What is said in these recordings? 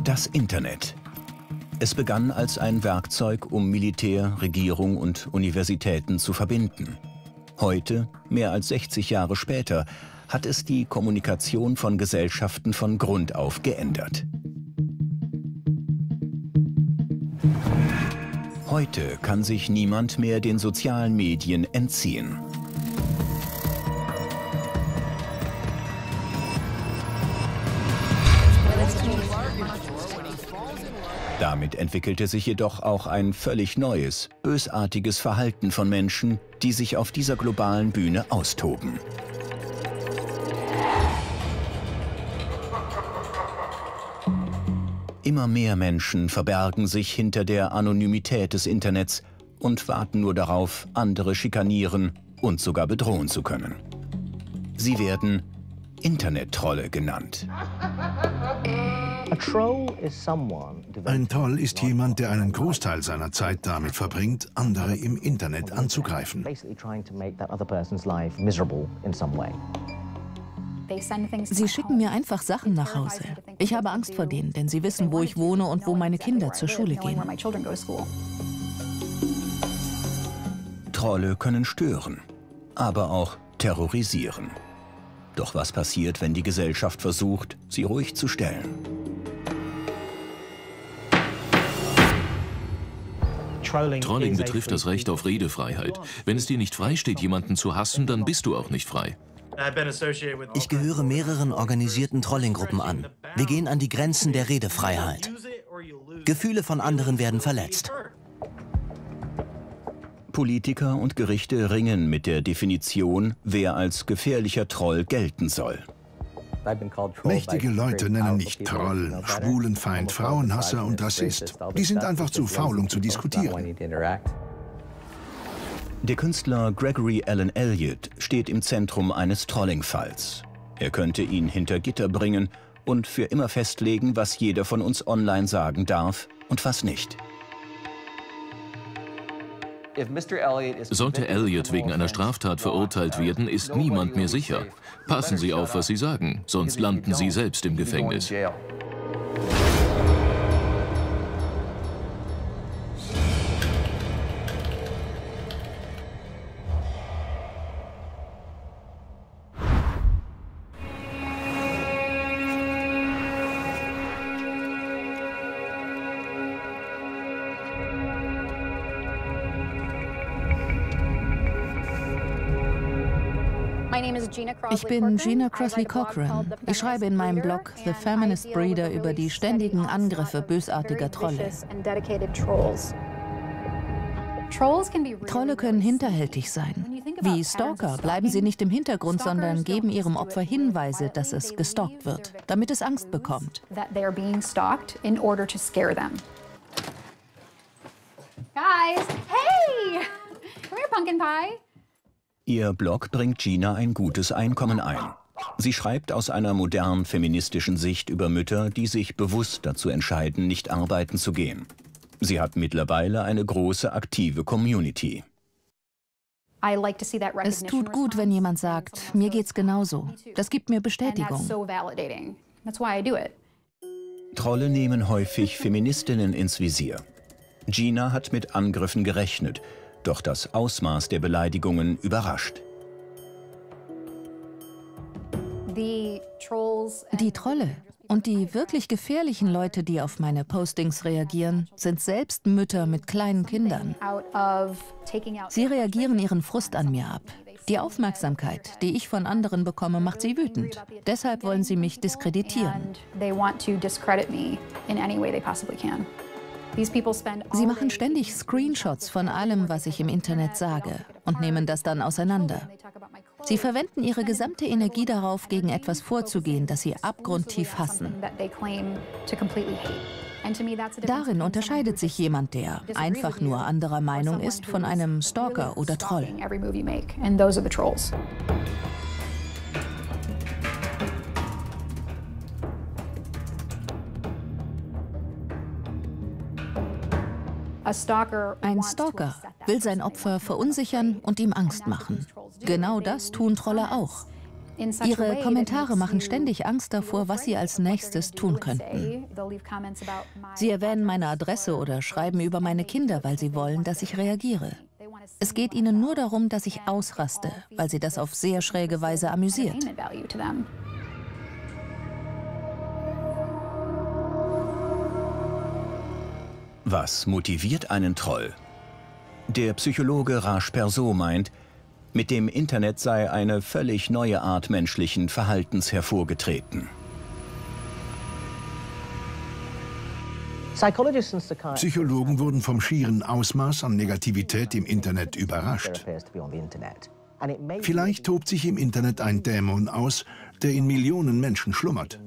Das Internet. Es begann als ein Werkzeug, um Militär, Regierung und Universitäten zu verbinden. Heute, mehr als 60 Jahre später, hat es die Kommunikation von Gesellschaften von Grund auf geändert. Heute kann sich niemand mehr den sozialen Medien entziehen. Damit entwickelte sich jedoch auch ein völlig neues, bösartiges Verhalten von Menschen, die sich auf dieser globalen Bühne austoben. Immer mehr Menschen verbergen sich hinter der Anonymität des Internets und warten nur darauf, andere schikanieren und sogar bedrohen zu können. Sie werden Internet-Trolle genannt. Ein Troll ist jemand, der einen Großteil seiner Zeit damit verbringt, andere im Internet anzugreifen. Sie schicken mir einfach Sachen nach Hause. Ich habe Angst vor denen, denn sie wissen, wo ich wohne und wo meine Kinder zur Schule gehen. Trolle können stören, aber auch terrorisieren. Doch was passiert, wenn die Gesellschaft versucht, sie ruhig zu stellen? Trolling betrifft das Recht auf Redefreiheit. Wenn es dir nicht freisteht, jemanden zu hassen, dann bist du auch nicht frei. Ich gehöre mehreren organisierten Trolling-Gruppen an. Wir gehen an die Grenzen der Redefreiheit. Gefühle von anderen werden verletzt. Politiker und Gerichte ringen mit der Definition, wer als gefährlicher Troll gelten soll. Mächtige Leute nennen mich Troll, Schwulenfeind, Frauenhasser und Rassist. Die sind einfach zu faul, um zu diskutieren. Der Künstler Gregory Alan Elliott steht im Zentrum eines Trolling-Falls. Er könnte ihn hinter Gitter bringen und für immer festlegen, was jeder von uns online sagen darf und was nicht. Sollte Elliott wegen einer Straftat verurteilt werden, ist niemand mehr sicher. Passen Sie auf, was Sie sagen, sonst landen Sie selbst im Gefängnis. Ich bin Gina Crossley Cochran. Ich schreibe in meinem Blog The Feminist Breeder über die ständigen Angriffe bösartiger Trolle. Trolle können hinterhältig sein. Wie Stalker bleiben sie nicht im Hintergrund, sondern geben ihrem Opfer Hinweise, dass es gestalkt wird, damit es Angst bekommt. Guys, hey! Come here, Pumpkin Pie. Ihr Blog bringt Gina ein gutes Einkommen ein. Sie schreibt aus einer modern feministischen Sicht über Mütter, die sich bewusst dazu entscheiden, nicht arbeiten zu gehen. Sie hat mittlerweile eine große aktive Community. Es tut gut, wenn jemand sagt, mir geht's genauso. Das gibt mir Bestätigung. Trolle nehmen häufig Feministinnen ins Visier. Gina hat mit Angriffen gerechnet. Doch das Ausmaß der Beleidigungen überrascht. Die Trolle und die wirklich gefährlichen Leute, die auf meine Postings reagieren, sind selbst Mütter mit kleinen Kindern. Sie reagieren ihren Frust an mir ab. Die Aufmerksamkeit, die ich von anderen bekomme, macht sie wütend. Deshalb wollen sie mich diskreditieren. Sie machen ständig Screenshots von allem, was ich im Internet sage, und nehmen das dann auseinander. Sie verwenden ihre gesamte Energie darauf, gegen etwas vorzugehen, das sie abgrundtief hassen. Darin unterscheidet sich jemand, der einfach nur anderer Meinung ist, von einem Stalker oder Troll. Ein Stalker will sein Opfer verunsichern und ihm Angst machen. Genau das tun Trolle auch. Ihre Kommentare machen ständig Angst davor, was sie als nächstes tun könnten. Sie erwähnen meine Adresse oder schreiben über meine Kinder, weil sie wollen, dass ich reagiere. Es geht ihnen nur darum, dass ich ausraste, weil sie das auf sehr schräge Weise amüsiert. Was motiviert einen Troll? Der Psychologe Raj Persaud meint, mit dem Internet sei eine völlig neue Art menschlichen Verhaltens hervorgetreten. Psychologen wurden vom schieren Ausmaß an Negativität im Internet überrascht. Vielleicht tobt sich im Internet ein Dämon aus, der in Millionen Menschen schlummert.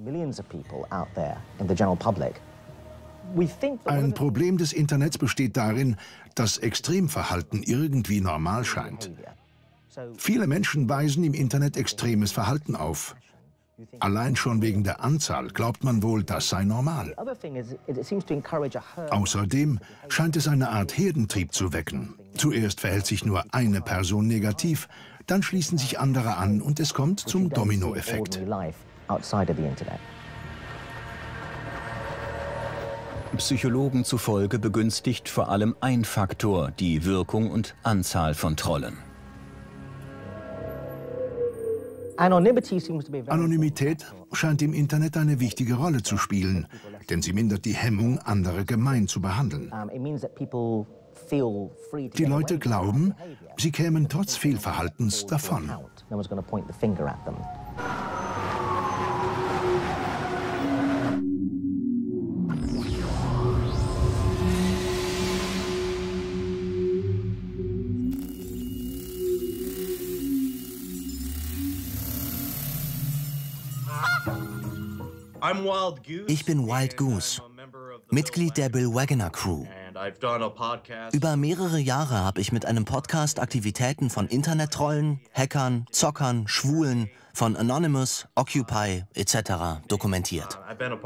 Ein Problem des Internets besteht darin, dass Extremverhalten irgendwie normal scheint. Viele Menschen weisen im Internet extremes Verhalten auf. Allein schon wegen der Anzahl glaubt man wohl, das sei normal. Außerdem scheint es eine Art Herdentrieb zu wecken. Zuerst verhält sich nur eine Person negativ, dann schließen sich andere an und es kommt zum Dominoeffekt. Psychologen zufolge begünstigt vor allem ein Faktor die Wirkung und Anzahl von Trollen. Anonymität scheint im Internet eine wichtige Rolle zu spielen, denn sie mindert die Hemmung, andere gemein zu behandeln. Die Leute glauben, sie kämen trotz Fehlverhaltens davon. Ich bin Wild Goose, Mitglied der Bill Waggoner Crew. Über mehrere Jahre habe ich mit einem Podcast Aktivitäten von Internet-Trollen, Hackern, Zockern, Schwulen, von Anonymous, Occupy etc. dokumentiert.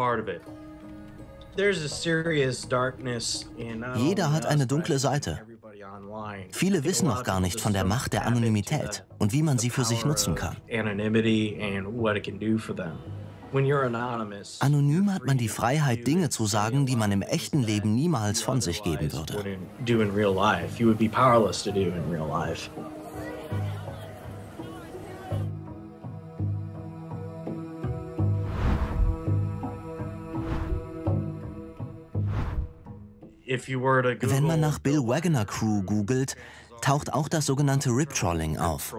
Jeder hat eine dunkle Seite. Viele wissen noch gar nicht von der Macht der Anonymität und wie man sie für sich nutzen kann. Anonym hat man die Freiheit, Dinge zu sagen, die man im echten Leben niemals von sich geben würde. Wenn man nach Bill Waggoner Crew googelt, taucht auch das sogenannte Rip-Trolling auf.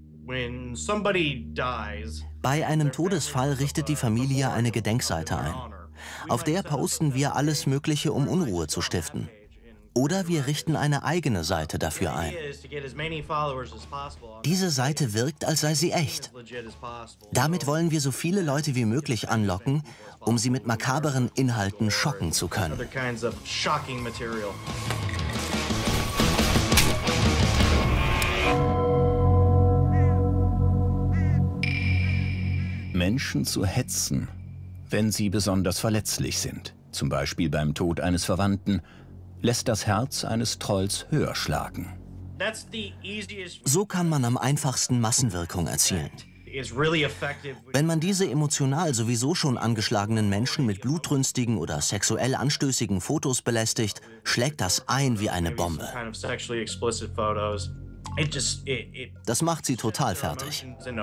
Bei einem Todesfall richtet die Familie eine Gedenkseite ein. Auf der posten wir alles Mögliche, um Unruhe zu stiften. Oder wir richten eine eigene Seite dafür ein. Diese Seite wirkt, als sei sie echt. Damit wollen wir so viele Leute wie möglich anlocken, um sie mit makaberen Inhalten schocken zu können. Menschen zu hetzen, wenn sie besonders verletzlich sind, zum Beispiel beim Tod eines Verwandten, lässt das Herz eines Trolls höher schlagen. So kann man am einfachsten Massenwirkung erzielen. Wenn man diese emotional sowieso schon angeschlagenen Menschen mit blutrünstigen oder sexuell anstößigen Fotos belästigt, schlägt das ein wie eine Bombe. Das macht sie total fertig.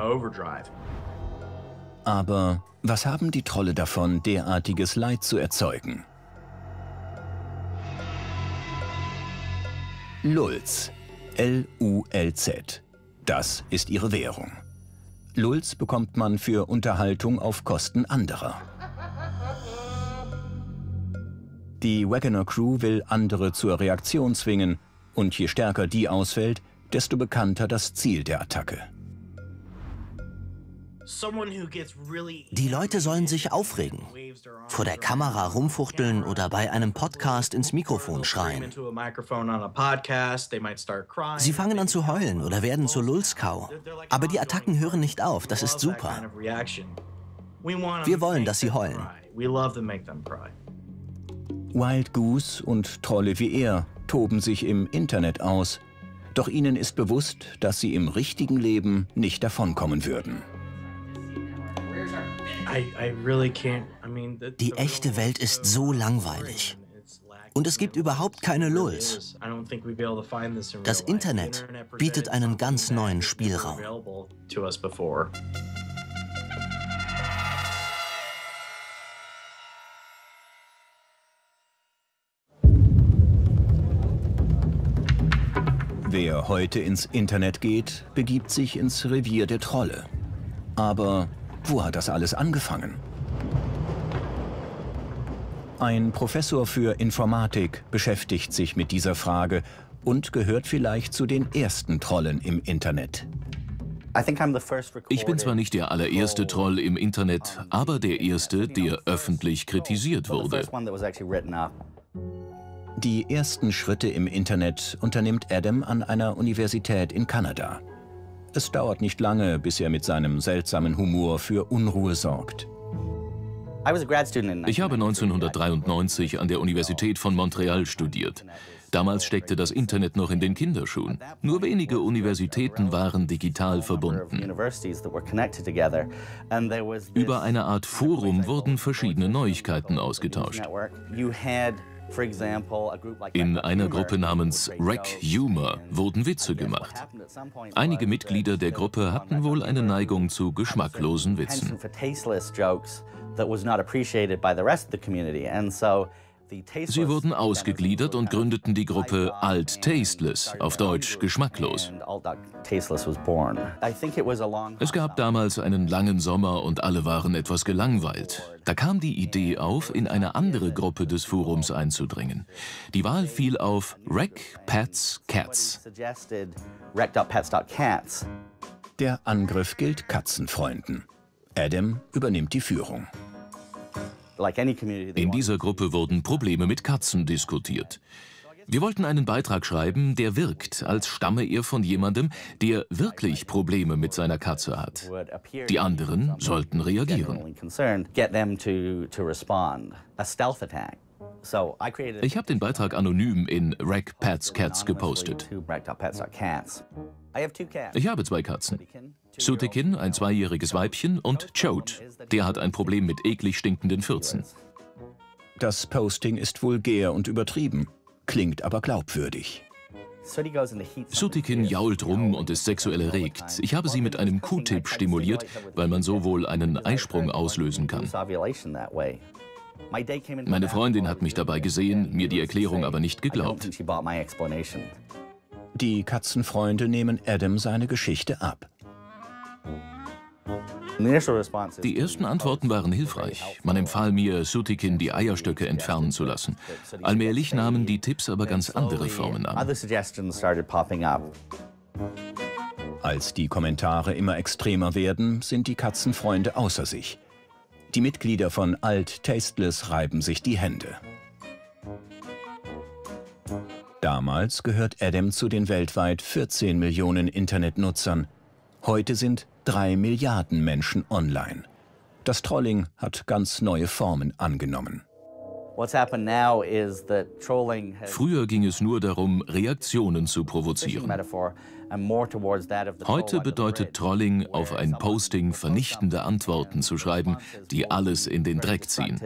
Aber was haben die Trolle davon, derartiges Leid zu erzeugen? Lulz, L-U-L-Z, das ist ihre Währung. Lulz bekommt man für Unterhaltung auf Kosten anderer. Die Waggoner Crew will andere zur Reaktion zwingen und je stärker die ausfällt, desto bekannter das Ziel der Attacke. Die Leute sollen sich aufregen, vor der Kamera rumfuchteln oder bei einem Podcast ins Mikrofon schreien. Sie fangen an zu heulen oder werden zur Lulzkau. Aber die Attacken hören nicht auf, das ist super. Wir wollen, dass sie heulen. Wild Goose und Trolle wie er toben sich im Internet aus, doch ihnen ist bewusst, dass sie im richtigen Leben nicht davonkommen würden. Die echte Welt ist so langweilig. Und es gibt überhaupt keine Lulz. Das Internet bietet einen ganz neuen Spielraum. Wer heute ins Internet geht, begibt sich ins Revier der Trolle. Aber wo hat das alles angefangen? Ein Professor für Informatik beschäftigt sich mit dieser Frage und gehört vielleicht zu den ersten Trollen im Internet. Ich bin zwar nicht der allererste Troll im Internet, aber der erste, der öffentlich kritisiert wurde. Die ersten Schritte im Internet unternimmt Adam an einer Universität in Kanada. Es dauert nicht lange, bis er mit seinem seltsamen Humor für Unruhe sorgt. Ich habe 1993 an der Universität von Montreal studiert. Damals steckte das Internet noch in den Kinderschuhen. Nur wenige Universitäten waren digital verbunden. Über eine Art Forum wurden verschiedene Neuigkeiten ausgetauscht. In einer Gruppe namens Rec Humor wurden Witze gemacht. Einige Mitglieder der Gruppe hatten wohl eine Neigung zu geschmacklosen Witzen. Sie wurden ausgegliedert und gründeten die Gruppe Alt-Tasteless, auf Deutsch geschmacklos. Es gab damals einen langen Sommer und alle waren etwas gelangweilt. Da kam die Idee auf, in eine andere Gruppe des Forums einzudringen. Die Wahl fiel auf Rec Pets Cats. Der Angriff gilt Katzenfreunden. Adam übernimmt die Führung. In dieser Gruppe wurden Probleme mit Katzen diskutiert. Wir wollten einen Beitrag schreiben, der wirkt, als stamme er von jemandem, der wirklich Probleme mit seiner Katze hat. Die anderen sollten reagieren. Ich habe den Beitrag anonym in Rec Pets Cats gepostet. Ich habe 2 Katzen. Sutikin, ein 2-jähriges Weibchen, und Chode, der hat ein Problem mit eklig stinkenden Pfürzen. Das Posting ist vulgär und übertrieben, klingt aber glaubwürdig. Sutikin jault rum und ist sexuell erregt. Ich habe sie mit einem Q-Tip stimuliert, weil man so wohl einen Eisprung auslösen kann. Meine Freundin hat mich dabei gesehen, mir die Erklärung aber nicht geglaubt. Die Katzenfreunde nehmen Adam seine Geschichte ab. Die ersten Antworten waren hilfreich. Man empfahl mir, Sutikin die Eierstöcke entfernen zu lassen. Allmählich nahmen die Tipps aber ganz andere Formen an. Als die Kommentare immer extremer werden, sind die Katzenfreunde außer sich. Die Mitglieder von Alt-Tasteless reiben sich die Hände. Damals gehört Adam zu den weltweit 14 Millionen Internetnutzern. Heute sind 3 Milliarden Menschen online. Das Trolling hat ganz neue Formen angenommen. Früher ging es nur darum, Reaktionen zu provozieren. Heute bedeutet Trolling, auf ein Posting vernichtende Antworten zu schreiben, die alles in den Dreck ziehen.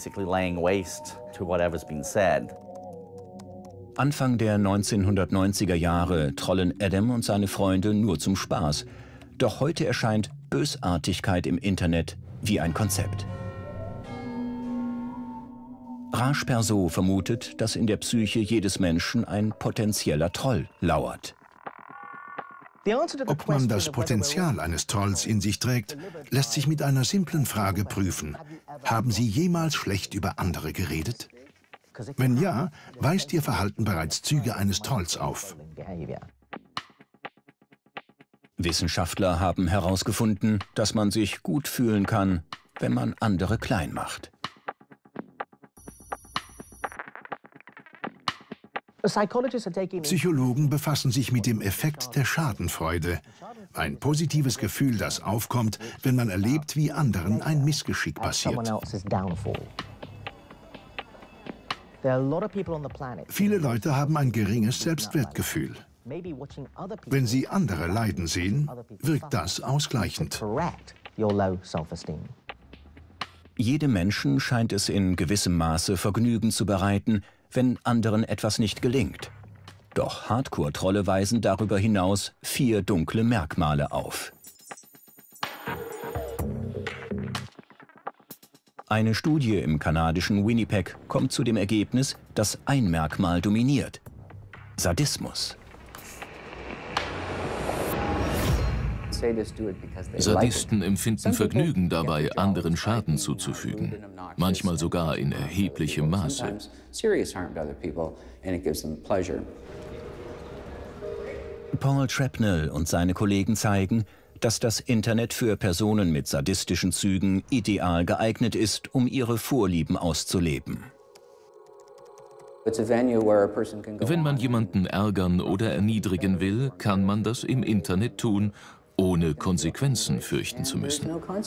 Anfang der 1990er Jahre trollen Adam und seine Freunde nur zum Spaß. Doch heute erscheint Bösartigkeit im Internet wie ein Konzept. Raj Persaud vermutet, dass in der Psyche jedes Menschen ein potenzieller Troll lauert. Ob man das Potenzial eines Trolls in sich trägt, lässt sich mit einer simplen Frage prüfen. Haben Sie jemals schlecht über andere geredet? Wenn ja, weist Ihr Verhalten bereits Züge eines Trolls auf. Wissenschaftler haben herausgefunden, dass man sich gut fühlen kann, wenn man andere klein macht. Psychologen befassen sich mit dem Effekt der Schadenfreude. Ein positives Gefühl, das aufkommt, wenn man erlebt, wie anderen ein Missgeschick passiert. Viele Leute haben ein geringes Selbstwertgefühl. Wenn sie andere leiden sehen, wirkt das ausgleichend. Jedem Menschen scheint es in gewissem Maße Vergnügen zu bereiten, wenn anderen etwas nicht gelingt. Doch Hardcore-Trolle weisen darüber hinaus 4 dunkle Merkmale auf. Eine Studie im kanadischen Winnipeg kommt zu dem Ergebnis, dass ein Merkmal dominiert: Sadismus. Sadisten empfinden Vergnügen dabei, anderen Schaden zuzufügen, manchmal sogar in erheblichem Maße. Paul Trepnell und seine Kollegen zeigen, dass das Internet für Personen mit sadistischen Zügen ideal geeignet ist, um ihre Vorlieben auszuleben. Wenn man jemanden ärgern oder erniedrigen will, kann man das im Internet tun, ohne Konsequenzen fürchten zu müssen.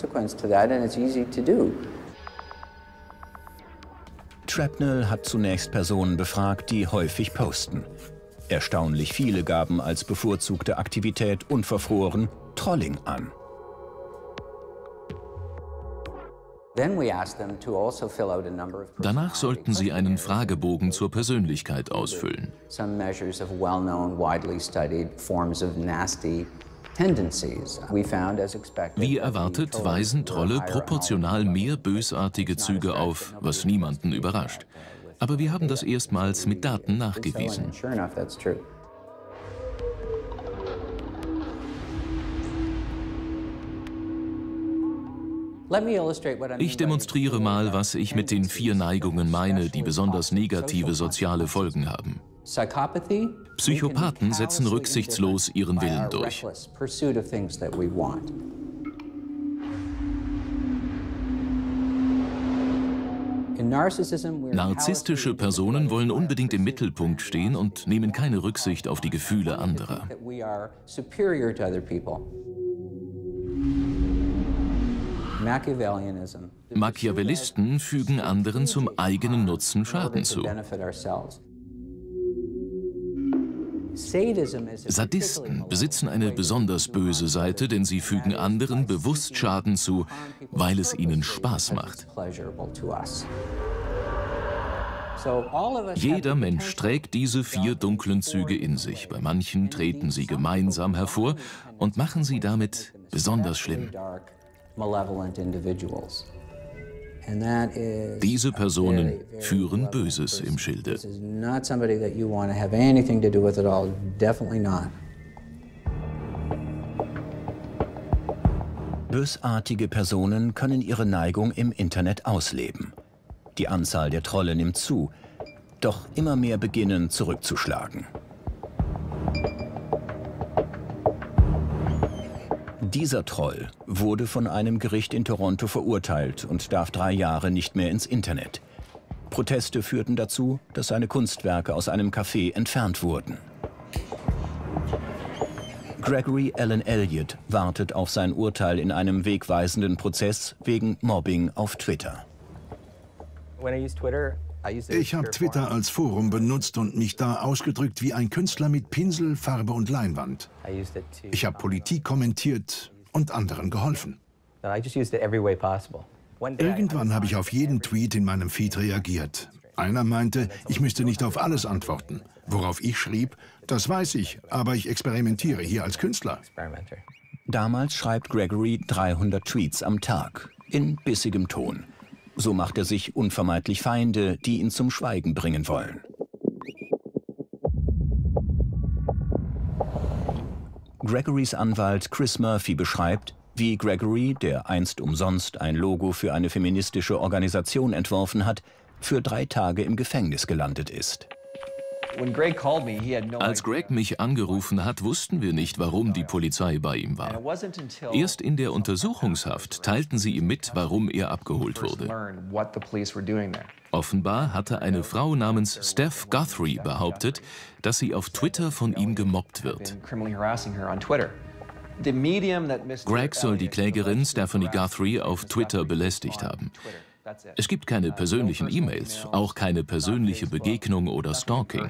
Trepnell hat zunächst Personen befragt, die häufig posten. Erstaunlich viele gaben als bevorzugte Aktivität unverfroren Trolling an. Danach sollten sie einen Fragebogen zur Persönlichkeit ausfüllen. Wie erwartet, weisen Trolle proportional mehr bösartige Züge auf, was niemanden überrascht. Aber wir haben das erstmals mit Daten nachgewiesen. Ich demonstriere mal, was ich mit den 4 Neigungen meine, die besonders negative soziale Folgen haben. Psychopathen setzen rücksichtslos ihren Willen durch. Narzisstische Personen wollen unbedingt im Mittelpunkt stehen und nehmen keine Rücksicht auf die Gefühle anderer. Machiavellisten fügen anderen zum eigenen Nutzen Schaden zu. Sadisten besitzen eine besonders böse Seite, denn sie fügen anderen bewusst Schaden zu, weil es ihnen Spaß macht. Jeder Mensch trägt diese 4 dunklen Züge in sich. Bei manchen treten sie gemeinsam hervor und machen sie damit besonders schlimm. Diese Personen führen Böses im Schilde. Bösartige Personen können ihre Neigung im Internet ausleben. Die Anzahl der Trolle nimmt zu, doch immer mehr beginnen zurückzuschlagen. Dieser Troll wurde von einem Gericht in Toronto verurteilt und darf 3 Jahre nicht mehr ins Internet. Proteste führten dazu, dass seine Kunstwerke aus einem Café entfernt wurden. Gregory Allen Elliott wartet auf sein Urteil in einem wegweisenden Prozess wegen Mobbing auf Twitter. Ich habe Twitter als Forum benutzt und mich da ausgedrückt wie ein Künstler mit Pinsel, Farbe und Leinwand. Ich habe Politik kommentiert und anderen geholfen. Irgendwann habe ich auf jeden Tweet in meinem Feed reagiert. Einer meinte, ich müsste nicht auf alles antworten. Worauf ich schrieb, das weiß ich, aber ich experimentiere hier als Künstler. Damals schreibt Gregory 300 Tweets am Tag, in bissigem Ton. So macht er sich unvermeidlich Feinde, die ihn zum Schweigen bringen wollen. Gregorys Anwalt Chris Murphy beschreibt, wie Gregory, der einst umsonst ein Logo für eine feministische Organisation entworfen hat, für 3 Tage im Gefängnis gelandet ist. Als Greg mich angerufen hat, wussten wir nicht, warum die Polizei bei ihm war. Erst in der Untersuchungshaft teilten sie ihm mit, warum er abgeholt wurde. Offenbar hatte eine Frau namens Steph Guthrie behauptet, dass sie auf Twitter von ihm gemobbt wird. Greg soll die Klägerin Stephanie Guthrie auf Twitter belästigt haben. Es gibt keine persönlichen E-Mails, auch keine persönliche Begegnung oder Stalking.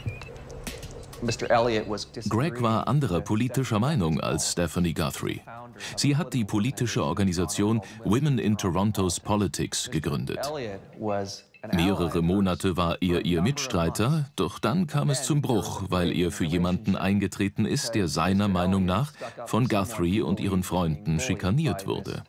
Greg war anderer politischer Meinung als Stephanie Guthrie. Sie hat die politische Organisation Women in Toronto's Politics gegründet. Mehrere Monate war er ihr Mitstreiter, doch dann kam es zum Bruch, weil er für jemanden eingetreten ist, der seiner Meinung nach von Guthrie und ihren Freunden schikaniert wurde.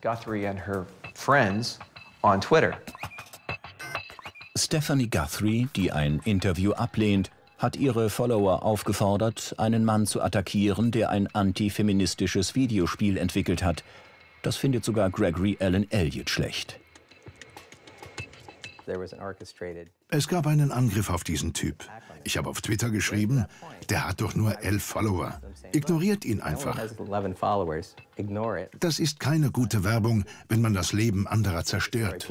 Stephanie Guthrie, die ein Interview ablehnt, hat ihre Follower aufgefordert, einen Mann zu attackieren, der ein antifeministisches Videospiel entwickelt hat. Das findet sogar Gregory Allen Elliott schlecht. Es gab einen Angriff auf diesen Typ. Ich habe auf Twitter geschrieben, der hat doch nur 11 Follower. Ignoriert ihn einfach. Das ist keine gute Werbung, wenn man das Leben anderer zerstört.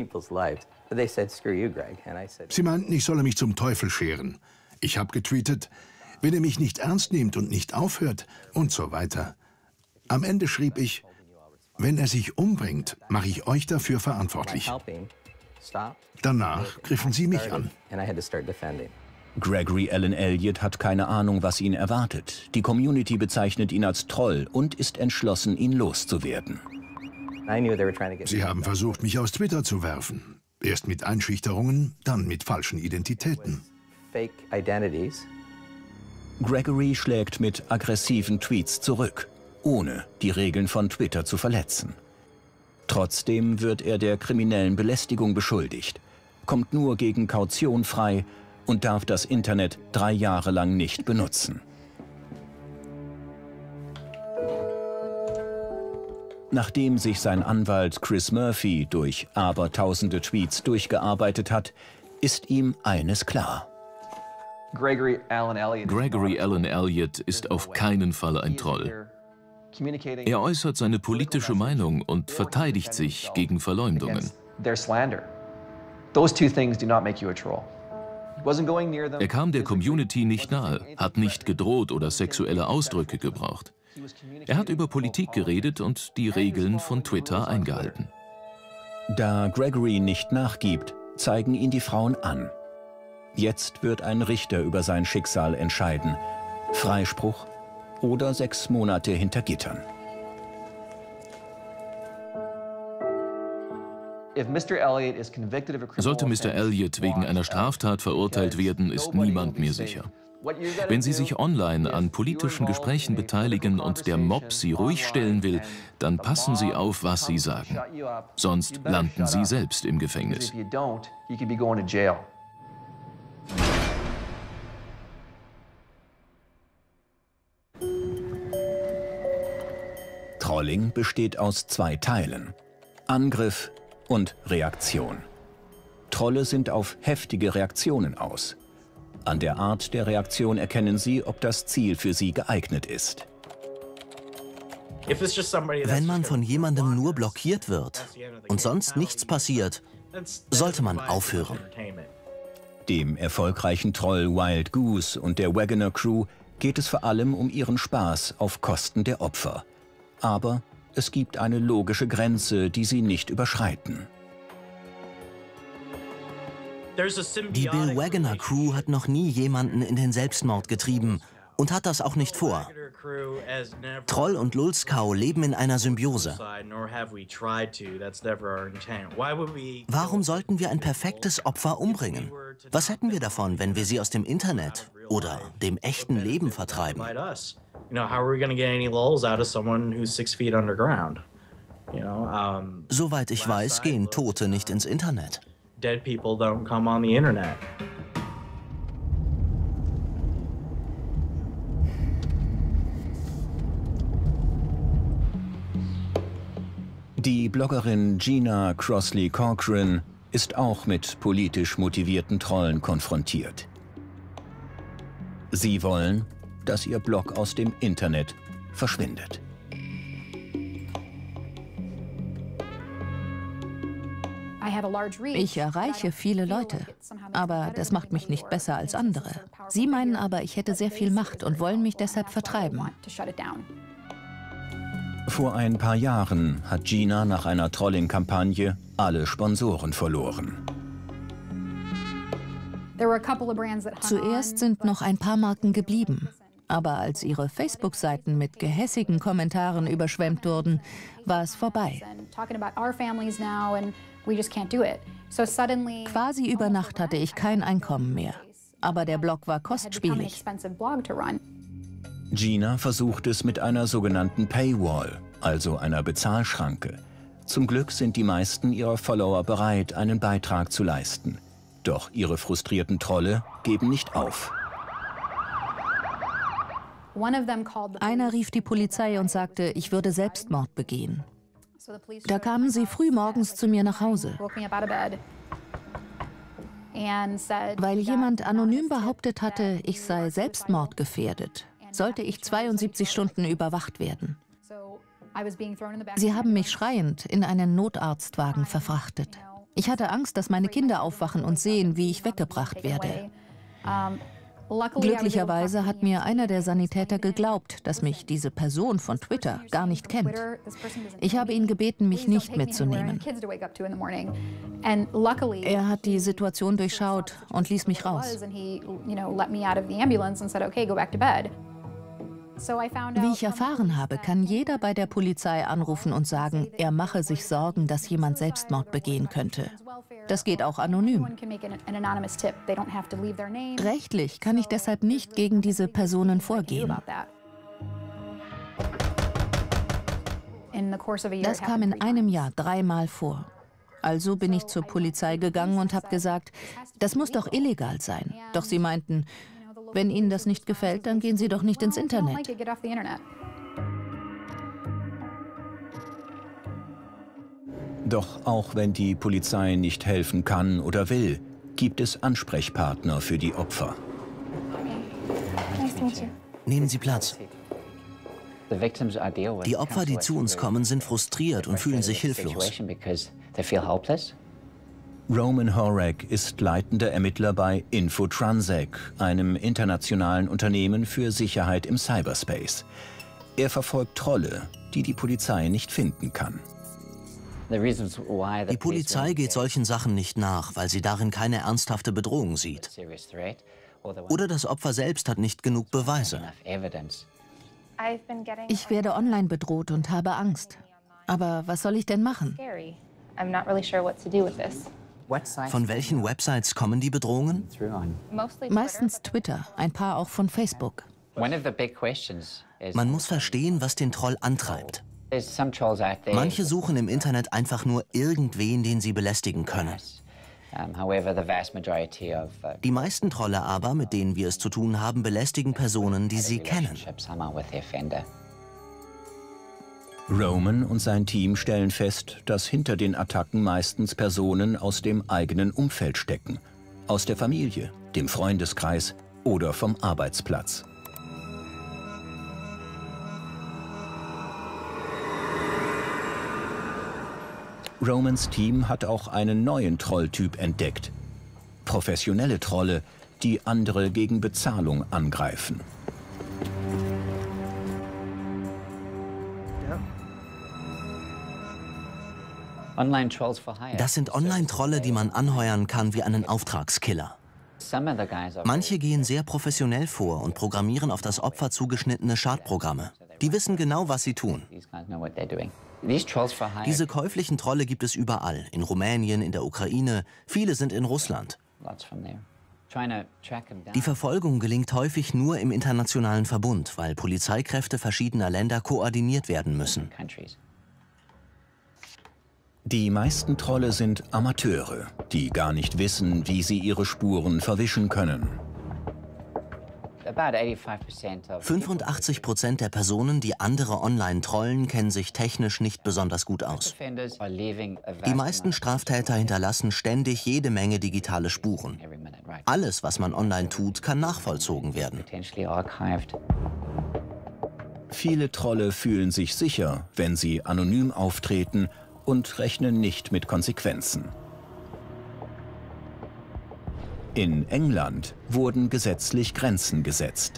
Sie meinten, ich solle mich zum Teufel scheren. Ich habe getweetet, wenn ihr mich nicht ernst nehmt und nicht aufhört und so weiter. Am Ende schrieb ich, wenn er sich umbringt, mache ich euch dafür verantwortlich. Danach griffen sie mich an. Gregory Allen Elliott hat keine Ahnung, was ihn erwartet. Die Community bezeichnet ihn als Troll und ist entschlossen, ihn loszuwerden. Sie haben versucht, mich aus Twitter zu werfen. Erst mit Einschüchterungen, dann mit falschen Identitäten. Gregory schlägt mit aggressiven Tweets zurück, ohne die Regeln von Twitter zu verletzen. Trotzdem wird er der kriminellen Belästigung beschuldigt, kommt nur gegen Kaution frei und darf das Internet 3 Jahre lang nicht benutzen. Nachdem sich sein Anwalt Chris Murphy durch abertausende Tweets durchgearbeitet hat, ist ihm eines klar. Gregory Allen Elliott ist auf keinen Fall ein Troll. Er äußert seine politische Meinung und verteidigt sich gegen Verleumdungen. Er kam der Community nicht nahe, hat nicht gedroht oder sexuelle Ausdrücke gebraucht. Er hat über Politik geredet und die Regeln von Twitter eingehalten. Da Gregory nicht nachgibt, zeigen ihn die Frauen an. Jetzt wird ein Richter über sein Schicksal entscheiden. Freispruch oder 6 Monate hinter Gittern. Sollte Mr. Elliott wegen einer Straftat verurteilt werden, ist niemand mehr sicher. Wenn Sie sich online an politischen Gesprächen beteiligen und der Mob Sie ruhig stellen will, dann passen Sie auf, was Sie sagen. Sonst landen Sie selbst im Gefängnis. Trolling besteht aus 2 Teilen: Angriff und Reaktion. Trolle sind auf heftige Reaktionen aus. An der Art der Reaktion erkennen sie, ob das Ziel für sie geeignet ist. Wenn man von jemandem nur blockiert wird und sonst nichts passiert, sollte man aufhören. Dem erfolgreichen Troll Wild Goose und der Wagoner Crew geht es vor allem um ihren Spaß auf Kosten der Opfer. Aber es gibt eine logische Grenze, die sie nicht überschreiten. Die Bill Wagoner Crew hat noch nie jemanden in den Selbstmord getrieben und hat das auch nicht vor. Troll und Lulzkau leben in einer Symbiose. Warum sollten wir ein perfektes Opfer umbringen? Was hätten wir davon, wenn wir sie aus dem Internet oder dem echten Leben vertreiben? Soweit ich weiß, gehen Tote nicht ins Internet. Dead people don't come on the internet. Die Bloggerin Gina Crossley Corcoran ist auch mit politisch motivierten Trollen konfrontiert. Sie wollen, dass ihr Blog aus dem Internet verschwindet. Ich erreiche viele Leute, aber das macht mich nicht besser als andere. Sie meinen aber, ich hätte sehr viel Macht und wollen mich deshalb vertreiben. Vor ein paar Jahren hat Gina nach einer Trolling-Kampagne alle Sponsoren verloren. Zuerst sind noch ein paar Marken geblieben, Aber als ihre Facebook-Seiten mit gehässigen Kommentaren überschwemmt wurden, war es vorbei. Quasi über Nacht hatte ich kein Einkommen mehr. Aber der Blog war kostspielig. Gina versucht es mit einer sogenannten Paywall, also einer Bezahlschranke. Zum Glück sind die meisten ihrer Follower bereit, einen Beitrag zu leisten. Doch ihre frustrierten Trolle geben nicht auf. Einer rief die Polizei und sagte, ich würde Selbstmord begehen. Da kamen sie früh morgens zu mir nach Hause. Weil jemand anonym behauptet hatte, ich sei selbstmordgefährdet, sollte ich 72 Stunden überwacht werden. Sie haben mich schreiend in einen Notarztwagen verfrachtet. Ich hatte Angst, dass meine Kinder aufwachen und sehen, wie ich weggebracht werde. Glücklicherweise hat mir einer der Sanitäter geglaubt, dass mich diese Person von Twitter gar nicht kennt. Ich habe ihn gebeten, mich nicht mitzunehmen. Er hat die Situation durchschaut und ließ mich raus. Wie ich erfahren habe, kann jeder bei der Polizei anrufen und sagen, er mache sich Sorgen, dass jemand Selbstmord begehen könnte. Das geht auch anonym. Rechtlich kann ich deshalb nicht gegen diese Personen vorgehen. Das kam in einem Jahr 3-mal vor. Also bin ich zur Polizei gegangen und habe gesagt, das muss doch illegal sein. Doch sie meinten, wenn Ihnen das nicht gefällt, dann gehen Sie doch nicht ins Internet. Doch auch wenn die Polizei nicht helfen kann oder will, gibt es Ansprechpartner für die Opfer. Nehmen Sie Platz. Die Opfer, die zu uns kommen, sind frustriert und fühlen sich hilflos. Roman Horak ist leitender Ermittler bei Infotransec, einem internationalen Unternehmen für Sicherheit im Cyberspace. Er verfolgt Trolle, die die Polizei nicht finden kann. Die Polizei geht solchen Sachen nicht nach, weil sie darin keine ernsthafte Bedrohung sieht. Oder das Opfer selbst hat nicht genug Beweise. Ich werde online bedroht und habe Angst. Aber was soll ich denn machen? Von welchen Websites kommen die Bedrohungen? Meistens Twitter, ein paar auch von Facebook. Man muss verstehen, was den Troll antreibt. Manche suchen im Internet einfach nur irgendwen, den sie belästigen können. Die meisten Trolle aber, mit denen wir es zu tun haben, belästigen Personen, die sie kennen. Roman und sein Team stellen fest, dass hinter den Attacken meistens Personen aus dem eigenen Umfeld stecken. Aus der Familie, dem Freundeskreis oder vom Arbeitsplatz. Romans Team hat auch einen neuen Trolltyp entdeckt. Professionelle Trolle, die andere gegen Bezahlung angreifen. Das sind Online-Trolle, die man anheuern kann wie einen Auftragskiller. Manche gehen sehr professionell vor und programmieren auf das Opfer zugeschnittene Schadprogramme. Die wissen genau, was sie tun. Diese käuflichen Trolle gibt es überall, in Rumänien, in der Ukraine, viele sind in Russland. Die Verfolgung gelingt häufig nur im internationalen Verbund, weil Polizeikräfte verschiedener Länder koordiniert werden müssen. Die meisten Trolle sind Amateure, die gar nicht wissen, wie sie ihre Spuren verwischen können. 85% der Personen, die andere online trollen, kennen sich technisch nicht besonders gut aus. Die meisten Straftäter hinterlassen ständig jede Menge digitale Spuren. Alles, was man online tut, kann nachvollzogen werden. Viele Trolle fühlen sich sicher, wenn sie anonym auftreten und rechnen nicht mit Konsequenzen. In England wurden gesetzlich Grenzen gesetzt.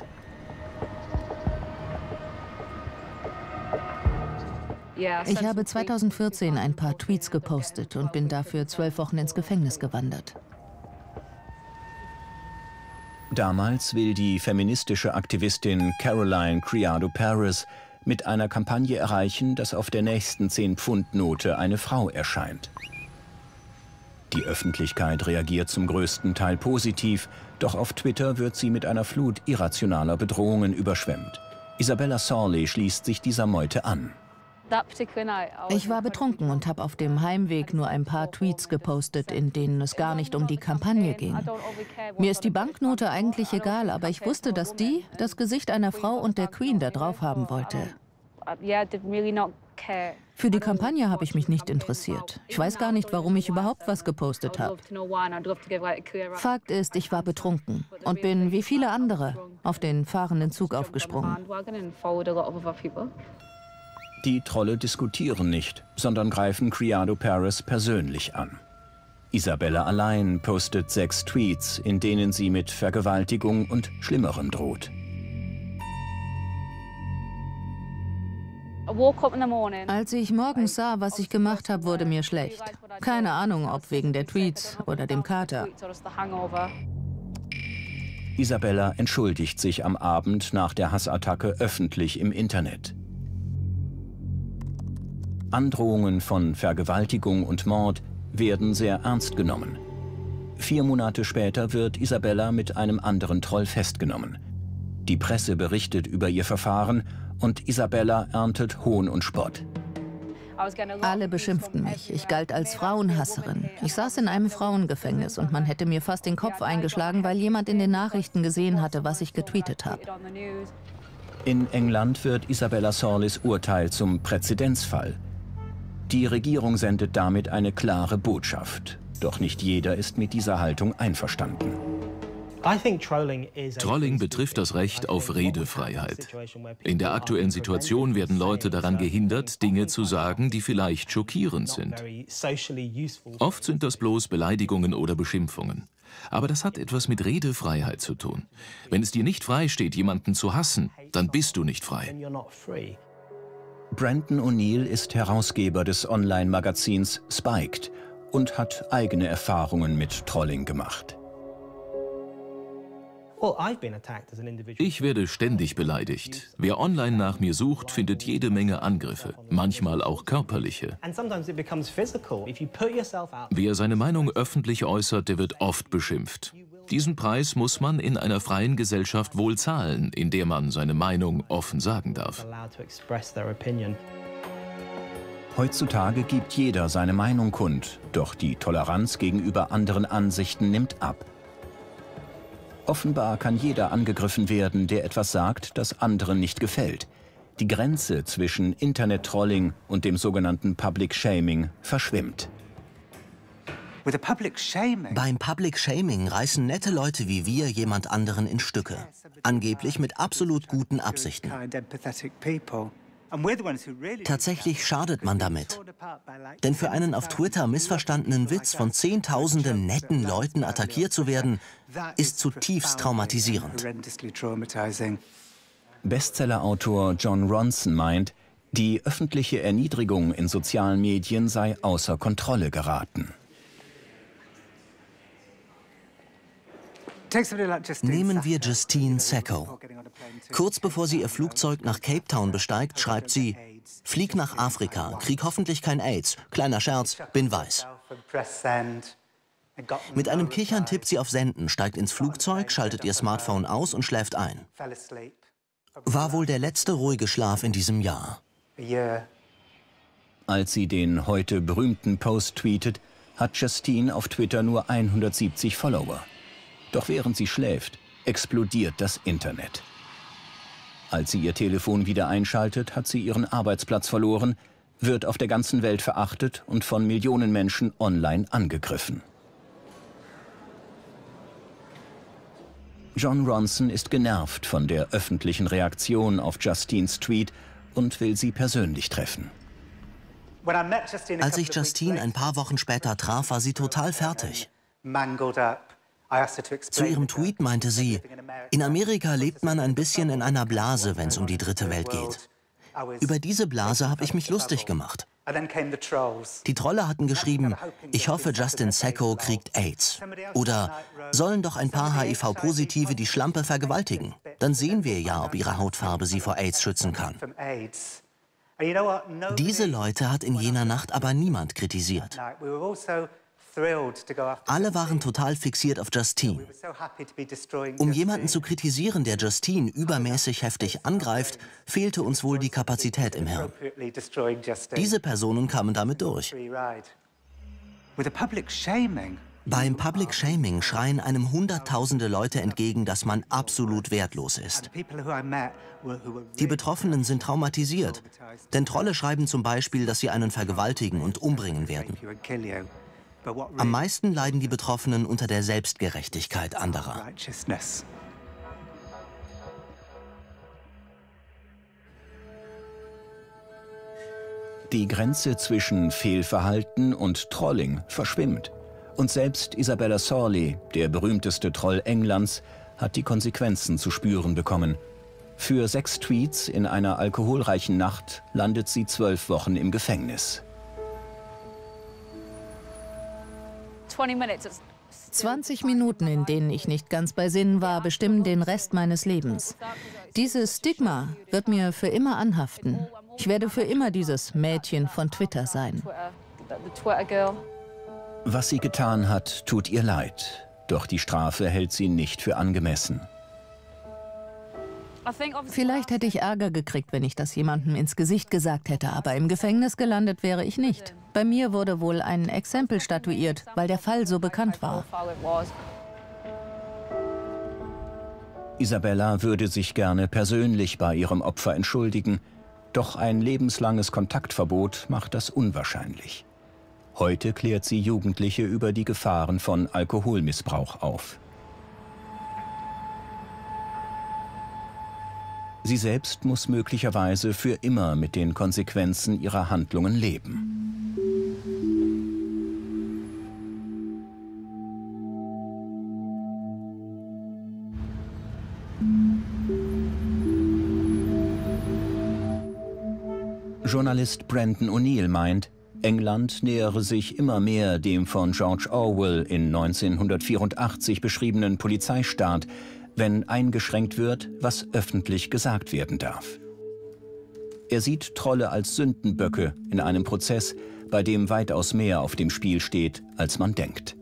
Ich habe 2014 ein paar Tweets gepostet und bin dafür 12 Wochen ins Gefängnis gewandert. Damals will die feministische Aktivistin Caroline Criado Perez mit einer Kampagne erreichen, dass auf der nächsten 10-Pfund-Note eine Frau erscheint. Die Öffentlichkeit reagiert zum größten Teil positiv, doch auf Twitter wird sie mit einer Flut irrationaler Bedrohungen überschwemmt. Isabella Sorley schließt sich dieser Meute an. Ich war betrunken und habe auf dem Heimweg nur ein paar Tweets gepostet, in denen es gar nicht um die Kampagne ging. Mir ist die Banknote eigentlich egal, aber ich wusste, dass die das Gesicht einer Frau und der Queen da drauf haben wollte. Für die Kampagne habe ich mich nicht interessiert. Ich weiß gar nicht, warum ich überhaupt was gepostet habe. Fakt ist, ich war betrunken und bin, wie viele andere, auf den fahrenden Zug aufgesprungen. Die Trolle diskutieren nicht, sondern greifen Criado Perez persönlich an. Isabella allein postet 6 Tweets, in denen sie mit Vergewaltigung und Schlimmerem droht. Als ich morgens sah, was ich gemacht habe, wurde mir schlecht. Keine Ahnung, ob wegen der Tweets oder dem Kater. Isabella entschuldigt sich am Abend nach der Hassattacke öffentlich im Internet. Androhungen von Vergewaltigung und Mord werden sehr ernst genommen. 4 Monate später wird Isabella mit einem anderen Troll festgenommen. Die Presse berichtet über ihr Verfahren und Isabella erntet Hohn und Spott. Alle beschimpften mich. Ich galt als Frauenhasserin. Ich saß in einem Frauengefängnis und man hätte mir fast den Kopf eingeschlagen, weil jemand in den Nachrichten gesehen hatte, was ich getweetet habe. In England wird Isabella Sorleys Urteil zum Präzedenzfall. Die Regierung sendet damit eine klare Botschaft. Doch nicht jeder ist mit dieser Haltung einverstanden. Trolling betrifft das Recht auf Redefreiheit. In der aktuellen Situation werden Leute daran gehindert, Dinge zu sagen, die vielleicht schockierend sind. Oft sind das bloß Beleidigungen oder Beschimpfungen. Aber das hat etwas mit Redefreiheit zu tun. Wenn es dir nicht frei steht, jemanden zu hassen, dann bist du nicht frei. Brandon O'Neill ist Herausgeber des Online-Magazins Spiked und hat eigene Erfahrungen mit Trolling gemacht. Ich werde ständig beleidigt. Wer online nach mir sucht, findet jede Menge Angriffe, manchmal auch körperliche. Wer seine Meinung öffentlich äußert, der wird oft beschimpft. Diesen Preis muss man in einer freien Gesellschaft wohl zahlen, in der man seine Meinung offen sagen darf. Heutzutage gibt jeder seine Meinung kund, doch die Toleranz gegenüber anderen Ansichten nimmt ab. Offenbar kann jeder angegriffen werden, der etwas sagt, das anderen nicht gefällt. Die Grenze zwischen Internet-Trolling und dem sogenannten Public Shaming verschwimmt. Beim Public Shaming reißen nette Leute wie wir jemand anderen in Stücke. Angeblich mit absolut guten Absichten. Tatsächlich schadet man damit. Denn für einen auf Twitter missverstandenen Witz von Zehntausenden netten Leuten attackiert zu werden, ist zutiefst traumatisierend. Bestsellerautor Jon Ronson meint, die öffentliche Erniedrigung in sozialen Medien sei außer Kontrolle geraten. Nehmen wir Justine Sacco. Kurz bevor sie ihr Flugzeug nach Cape Town besteigt, schreibt sie: Flieg nach Afrika, krieg hoffentlich kein AIDS. Kleiner Scherz, bin weiß. Mit einem Kichern tippt sie auf Senden, steigt ins Flugzeug, schaltet ihr Smartphone aus und schläft ein. War wohl der letzte ruhige Schlaf in diesem Jahr. Als sie den heute berühmten Post tweetet, hat Justine auf Twitter nur 170 Follower. Doch während sie schläft, explodiert das Internet. Als sie ihr Telefon wieder einschaltet, hat sie ihren Arbeitsplatz verloren, wird auf der ganzen Welt verachtet und von Millionen Menschen online angegriffen. Jon Ronson ist genervt von der öffentlichen Reaktion auf Justines Tweet und will sie persönlich treffen. Als ich Justine ein paar Wochen später traf, war sie total fertig. Zu ihrem Tweet meinte sie: In Amerika lebt man ein bisschen in einer Blase, wenn es um die dritte Welt geht. Über diese Blase habe ich mich lustig gemacht. Die Trolle hatten geschrieben, ich hoffe, Justin Sacco kriegt AIDS. Oder sollen doch ein paar HIV-Positive die Schlampe vergewaltigen? Dann sehen wir ja, ob ihre Hautfarbe sie vor AIDS schützen kann. Diese Leute hat in jener Nacht aber niemand kritisiert. Alle waren total fixiert auf Justine. Um jemanden zu kritisieren, der Justine übermäßig heftig angreift, fehlte uns wohl die Kapazität im Hirn. Diese Personen kamen damit durch. Beim Public Shaming schreien einem Hunderttausende Leute entgegen, dass man absolut wertlos ist. Die Betroffenen sind traumatisiert, denn Trolle schreiben zum Beispiel, dass sie einen vergewaltigen und umbringen werden. Am meisten leiden die Betroffenen unter der Selbstgerechtigkeit anderer. Die Grenze zwischen Fehlverhalten und Trolling verschwimmt. Und selbst Isabella Sorley, der berühmteste Troll Englands, hat die Konsequenzen zu spüren bekommen. Für 6 Tweets in einer alkoholreichen Nacht landet sie 12 Wochen im Gefängnis. 20 Minuten, in denen ich nicht ganz bei Sinnen war, bestimmen den Rest meines Lebens. Dieses Stigma wird mir für immer anhaften. Ich werde für immer dieses Mädchen von Twitter sein. Was sie getan hat, tut ihr leid. Doch die Strafe hält sie nicht für angemessen. Vielleicht hätte ich Ärger gekriegt, wenn ich das jemandem ins Gesicht gesagt hätte, aber im Gefängnis gelandet wäre ich nicht. Bei mir wurde wohl ein Exempel statuiert, weil der Fall so bekannt war. Isabella würde sich gerne persönlich bei ihrem Opfer entschuldigen, doch ein lebenslanges Kontaktverbot macht das unwahrscheinlich. Heute klärt sie Jugendliche über die Gefahren von Alkoholmissbrauch auf. Sie selbst muss möglicherweise für immer mit den Konsequenzen ihrer Handlungen leben. Journalist Brandon O'Neill meint, England nähere sich immer mehr dem von George Orwell in 1984 beschriebenen Polizeistaat, wenn eingeschränkt wird, was öffentlich gesagt werden darf. Er sieht Trolle als Sündenböcke in einem Prozess, bei dem weitaus mehr auf dem Spiel steht, als man denkt.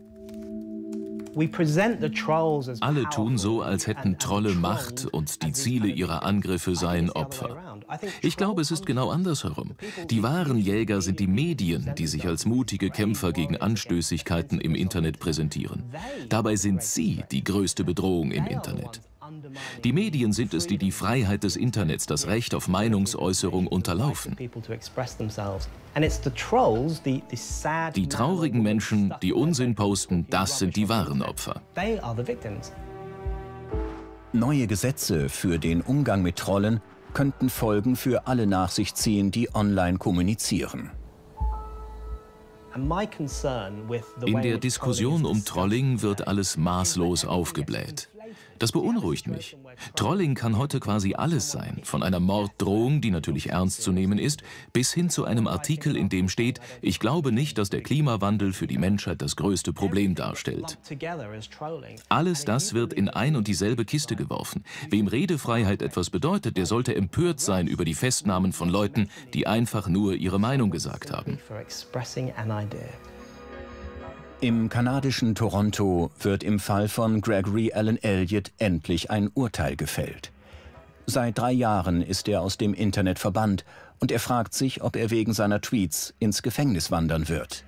Alle tun so, als hätten Trolle Macht und die Ziele ihrer Angriffe seien Opfer. Ich glaube, es ist genau andersherum. Die wahren Jäger sind die Medien, die sich als mutige Kämpfer gegen Anstößigkeiten im Internet präsentieren. Dabei sind sie die größte Bedrohung im Internet. Die Medien sind es, die die Freiheit des Internets, das Recht auf Meinungsäußerung unterlaufen. Die traurigen Menschen, die Unsinn posten, das sind die wahren Opfer. Neue Gesetze für den Umgang mit Trollen könnten Folgen für alle nach sich ziehen, die online kommunizieren. In der Diskussion um Trolling wird alles maßlos aufgebläht. Das beunruhigt mich. Trolling kann heute quasi alles sein, von einer Morddrohung, die natürlich ernst zu nehmen ist, bis hin zu einem Artikel, in dem steht, ich glaube nicht, dass der Klimawandel für die Menschheit das größte Problem darstellt. Alles das wird in ein und dieselbe Kiste geworfen. Wem Redefreiheit etwas bedeutet, der sollte empört sein über die Festnahmen von Leuten, die einfach nur ihre Meinung gesagt haben. Im kanadischen Toronto wird im Fall von Gregory Allen Elliott endlich ein Urteil gefällt. Seit 3 Jahren ist er aus dem Internet verbannt und er fragt sich, ob er wegen seiner Tweets ins Gefängnis wandern wird.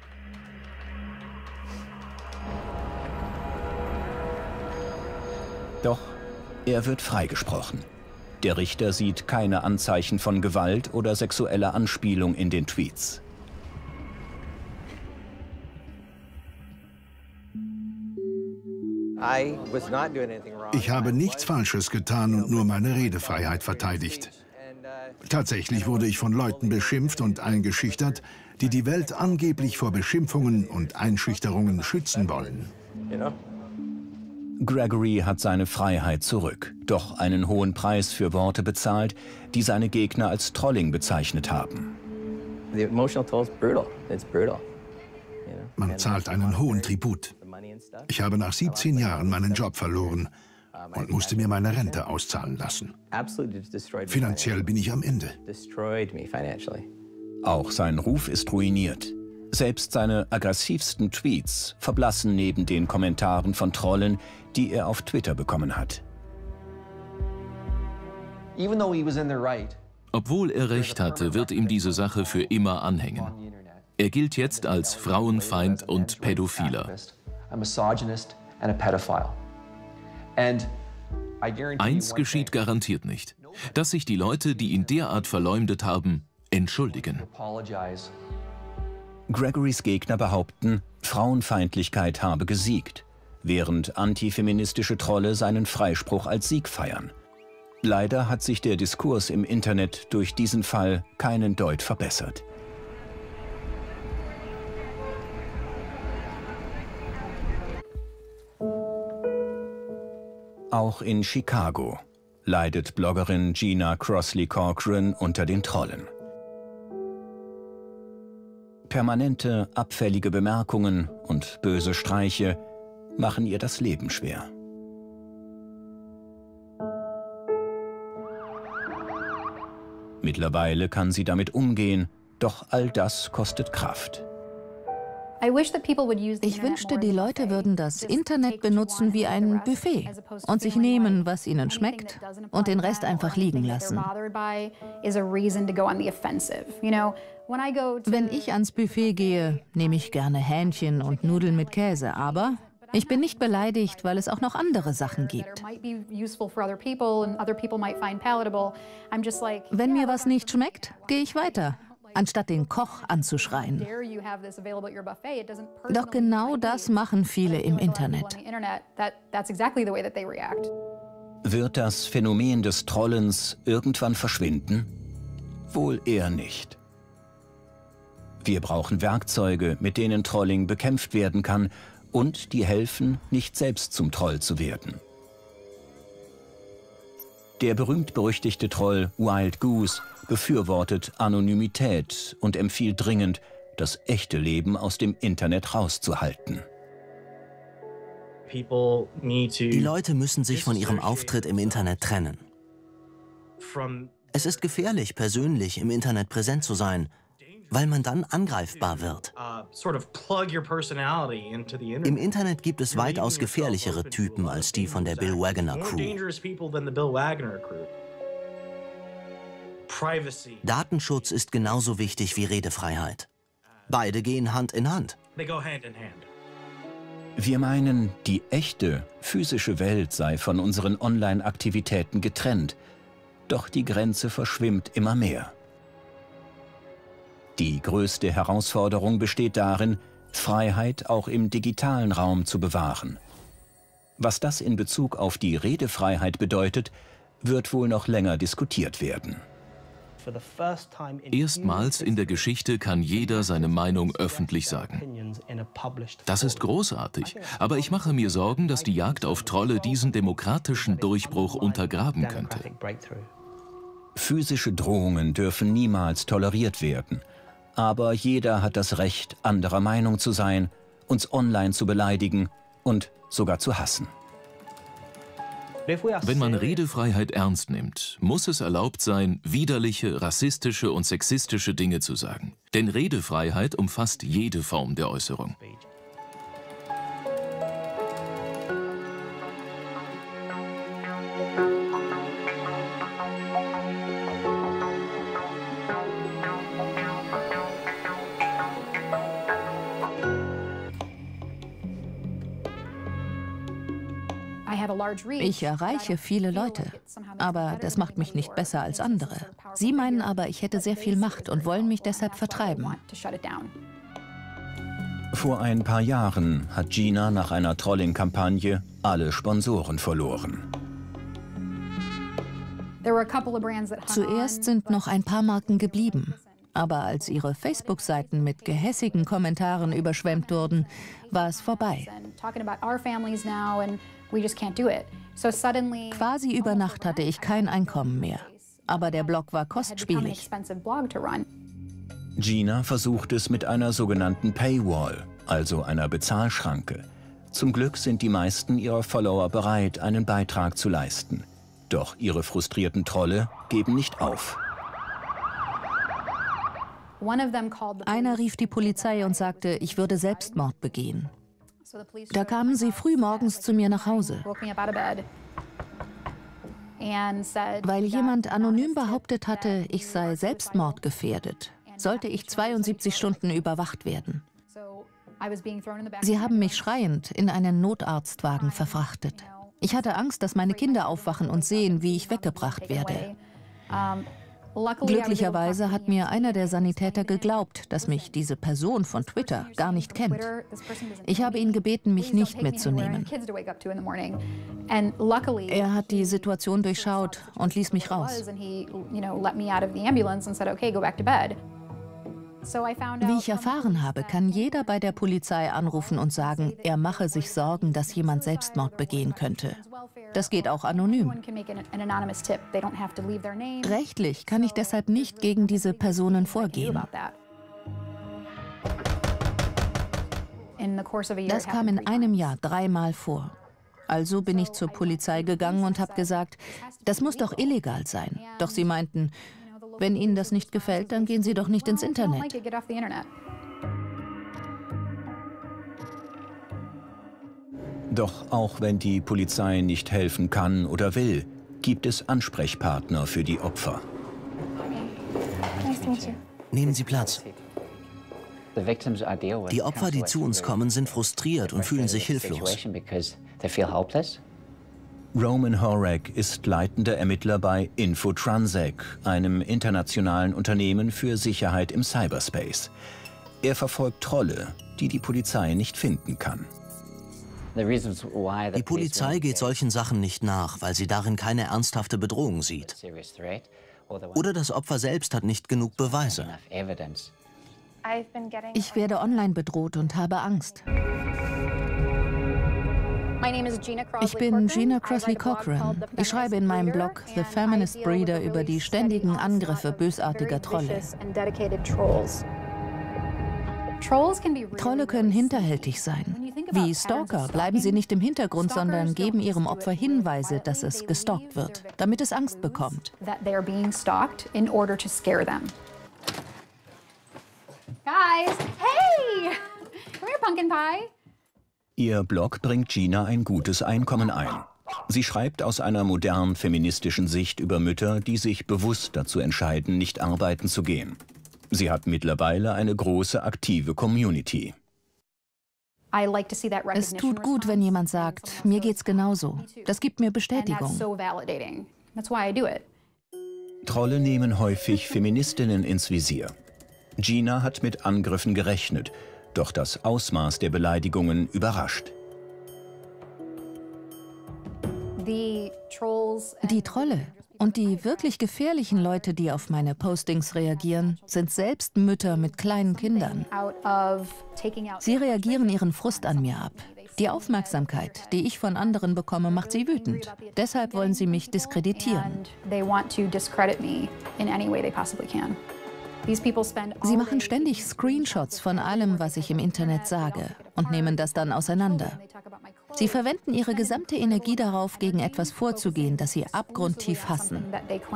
Doch er wird freigesprochen. Der Richter sieht keine Anzeichen von Gewalt oder sexueller Anspielung in den Tweets. Ich habe nichts Falsches getan und nur meine Redefreiheit verteidigt. Tatsächlich wurde ich von Leuten beschimpft und eingeschüchtert, die die Welt angeblich vor Beschimpfungen und Einschüchterungen schützen wollen. Gregory hat seine Freiheit zurück, doch einen hohen Preis für Worte bezahlt, die seine Gegner als Trolling bezeichnet haben. Man zahlt einen hohen Tribut. Ich habe nach 17 Jahren meinen Job verloren und musste mir meine Rente auszahlen lassen. Finanziell bin ich am Ende. Auch sein Ruf ist ruiniert. Selbst seine aggressivsten Tweets verblassen neben den Kommentaren von Trollen, die er auf Twitter bekommen hat. Obwohl er recht hatte, wird ihm diese Sache für immer anhängen. Er gilt jetzt als Frauenfeind und Pädophiler. Eins geschieht garantiert nicht, dass sich die Leute, die ihn derart verleumdet haben, entschuldigen. Gregorys Gegner behaupten, Frauenfeindlichkeit habe gesiegt, während antifeministische Trolle seinen Freispruch als Sieg feiern. Leider hat sich der Diskurs im Internet durch diesen Fall keinen Deut verbessert. Auch in Chicago leidet Bloggerin Gina Crossley Corcoran unter den Trollen. Permanente, abfällige Bemerkungen und böse Streiche machen ihr das Leben schwer. Mittlerweile kann sie damit umgehen, doch all das kostet Kraft. Ich wünschte, die Leute würden das Internet benutzen wie ein Buffet und sich nehmen, was ihnen schmeckt, und den Rest einfach liegen lassen. Wenn ich ans Buffet gehe, nehme ich gerne Hähnchen und Nudeln mit Käse, aber ich bin nicht beleidigt, weil es auch noch andere Sachen gibt. Wenn mir was nicht schmeckt, gehe ich weiter, anstatt den Koch anzuschreien. Doch genau das machen viele im Internet. Wird das Phänomen des Trollens irgendwann verschwinden? Wohl eher nicht. Wir brauchen Werkzeuge, mit denen Trolling bekämpft werden kann und die helfen, nicht selbst zum Troll zu werden. Der berühmt-berüchtigte Troll Wild Goose befürwortet Anonymität und empfiehlt dringend, das echte Leben aus dem Internet rauszuhalten. Die Leute müssen sich von ihrem Auftritt im Internet trennen. Es ist gefährlich, persönlich im Internet präsent zu sein, weil man dann angreifbar wird. Im Internet gibt es weitaus gefährlichere Typen als die von der Bill Wagner Crew. Datenschutz ist genauso wichtig wie Redefreiheit. Beide gehen Hand in Hand. Wir meinen, die echte, physische Welt sei von unseren Online-Aktivitäten getrennt, doch die Grenze verschwimmt immer mehr. Die größte Herausforderung besteht darin, Freiheit auch im digitalen Raum zu bewahren. Was das in Bezug auf die Redefreiheit bedeutet, wird wohl noch länger diskutiert werden. Erstmals in der Geschichte kann jeder seine Meinung öffentlich sagen. Das ist großartig, aber ich mache mir Sorgen, dass die Jagd auf Trolle diesen demokratischen Durchbruch untergraben könnte. Physische Drohungen dürfen niemals toleriert werden. Aber jeder hat das Recht, anderer Meinung zu sein, uns online zu beleidigen und sogar zu hassen. Wenn man Redefreiheit ernst nimmt, muss es erlaubt sein, widerliche, rassistische und sexistische Dinge zu sagen. Denn Redefreiheit umfasst jede Form der Äußerung. Ich erreiche viele Leute, aber das macht mich nicht besser als andere. Sie meinen aber, ich hätte sehr viel Macht und wollen mich deshalb vertreiben. Vor ein paar Jahren hat Gina nach einer Trolling-Kampagne alle Sponsoren verloren. Zuerst sind noch ein paar Marken geblieben. Aber als ihre Facebook-Seiten mit gehässigen Kommentaren überschwemmt wurden, war es vorbei. Quasi über Nacht hatte ich kein Einkommen mehr. Aber der Blog war kostspielig. Gina versucht es mit einer sogenannten Paywall, also einer Bezahlschranke. Zum Glück sind die meisten ihrer Follower bereit, einen Beitrag zu leisten. Doch ihre frustrierten Trolle geben nicht auf. Einer rief die Polizei und sagte, ich würde Selbstmord begehen. Da kamen sie früh morgens zu mir nach Hause. Weil jemand anonym behauptet hatte, ich sei selbstmordgefährdet, sollte ich 72 Stunden überwacht werden. Sie haben mich schreiend in einen Notarztwagen verfrachtet. Ich hatte Angst, dass meine Kinder aufwachen und sehen, wie ich weggebracht werde. Glücklicherweise hat mir einer der Sanitäter geglaubt, dass mich diese Person von Twitter gar nicht kennt. Ich habe ihn gebeten, mich nicht mitzunehmen. Er hat die Situation durchschaut und ließ mich raus. Wie ich erfahren habe, kann jeder bei der Polizei anrufen und sagen, er mache sich Sorgen, dass jemand Selbstmord begehen könnte. Das geht auch anonym. Rechtlich kann ich deshalb nicht gegen diese Personen vorgehen. Das kam in einem Jahr 3-mal vor. Also bin ich zur Polizei gegangen und habe gesagt, das muss doch illegal sein. Doch sie meinten, wenn Ihnen das nicht gefällt, dann gehen Sie doch nicht ins Internet. Doch auch wenn die Polizei nicht helfen kann oder will, gibt es Ansprechpartner für die Opfer. Nehmen Sie Platz. Die Opfer, die zu uns kommen, sind frustriert und fühlen sich hilflos. Roman Horak ist leitender Ermittler bei Infotransac, einem internationalen Unternehmen für Sicherheit im Cyberspace. Er verfolgt Trolle, die die Polizei nicht finden kann. Die Polizei geht solchen Sachen nicht nach, weil sie darin keine ernsthafte Bedrohung sieht. Oder das Opfer selbst hat nicht genug Beweise. Ich werde online bedroht und habe Angst. Ich bin Gina Crossley Cochran. Ich schreibe in meinem Blog The Feminist Breeder über die ständigen Angriffe bösartiger Trolle. Trolle können hinterhältig sein. Wie Stalker bleiben sie nicht im Hintergrund, sondern geben ihrem Opfer Hinweise, dass es gestalkt wird, damit es Angst bekommt. Guys, hey! Come here, Pumpkin Pie. Ihr Blog bringt Gina ein gutes Einkommen ein. Sie schreibt aus einer modernen feministischen Sicht über Mütter, die sich bewusst dazu entscheiden, nicht arbeiten zu gehen. Sie hat mittlerweile eine große aktive Community. Es tut gut, wenn jemand sagt, mir geht's genauso. Das gibt mir Bestätigung. Trolle nehmen häufig Feministinnen ins Visier. Gina hat mit Angriffen gerechnet, doch das Ausmaß der Beleidigungen überrascht. Die Trolle und die wirklich gefährlichen Leute, die auf meine Postings reagieren, sind selbst Mütter mit kleinen Kindern. Sie reagieren ihren Frust an mir ab. Die Aufmerksamkeit, die ich von anderen bekomme, macht sie wütend. Deshalb wollen sie mich diskreditieren. Sie machen ständig Screenshots von allem, was ich im Internet sage, und nehmen das dann auseinander. Sie verwenden ihre gesamte Energie darauf, gegen etwas vorzugehen, das sie abgrundtief hassen.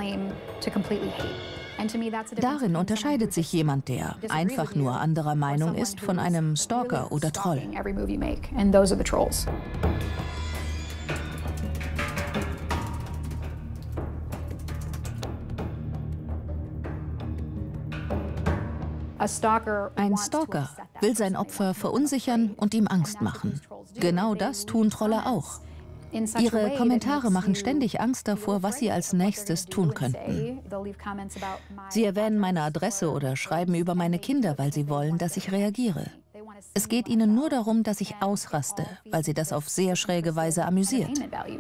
Darin unterscheidet sich jemand, der einfach nur anderer Meinung ist, von einem Stalker oder Troll. Ein Stalker will sein Opfer verunsichern und ihm Angst machen. Genau das tun Trolle auch. Ihre Kommentare machen ständig Angst davor, was sie als nächstes tun könnten. Sie erwähnen meine Adresse oder schreiben über meine Kinder, weil sie wollen, dass ich reagiere. Es geht ihnen nur darum, dass ich ausraste, weil sie das auf sehr schräge Weise amüsiert.